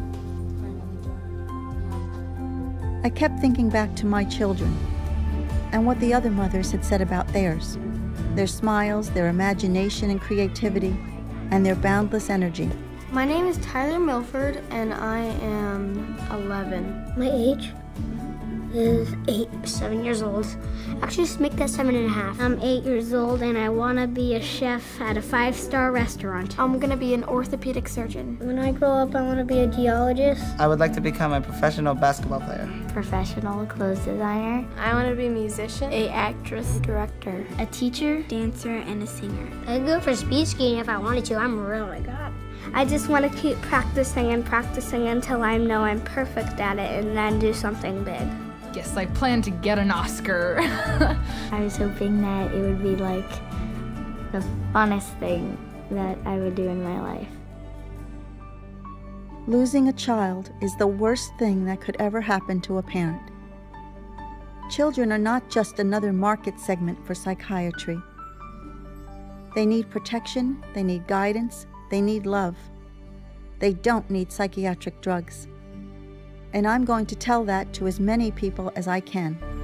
I kept thinking back to my children and what the other mothers had said about theirs, their smiles, their imagination and creativity, and their boundless energy. My name is Tyler Milford, and I am eleven. My age is eight, seven years old. Actually, just make that seven and a half. I'm eight years old, and I want to be a chef at a five-star restaurant. I'm gonna be an orthopedic surgeon. When I grow up, I want to be a geologist. I would like to become a professional basketball player. Professional clothes designer. I want to be a musician, a actress, director, a teacher, dancer, and a singer. I'd go for speed skating if I wanted to. I'm really good. I just want to keep practicing and practicing until I know I'm perfect at it and then do something big. Yes, I plan to get an Oscar. I was hoping that it would be like the funnest thing that I would do in my life. Losing a child is the worst thing that could ever happen to a parent. Children are not just another market segment for psychiatry. They need protection, they need guidance, they need love. They don't need psychiatric drugs. And I'm going to tell that to as many people as I can.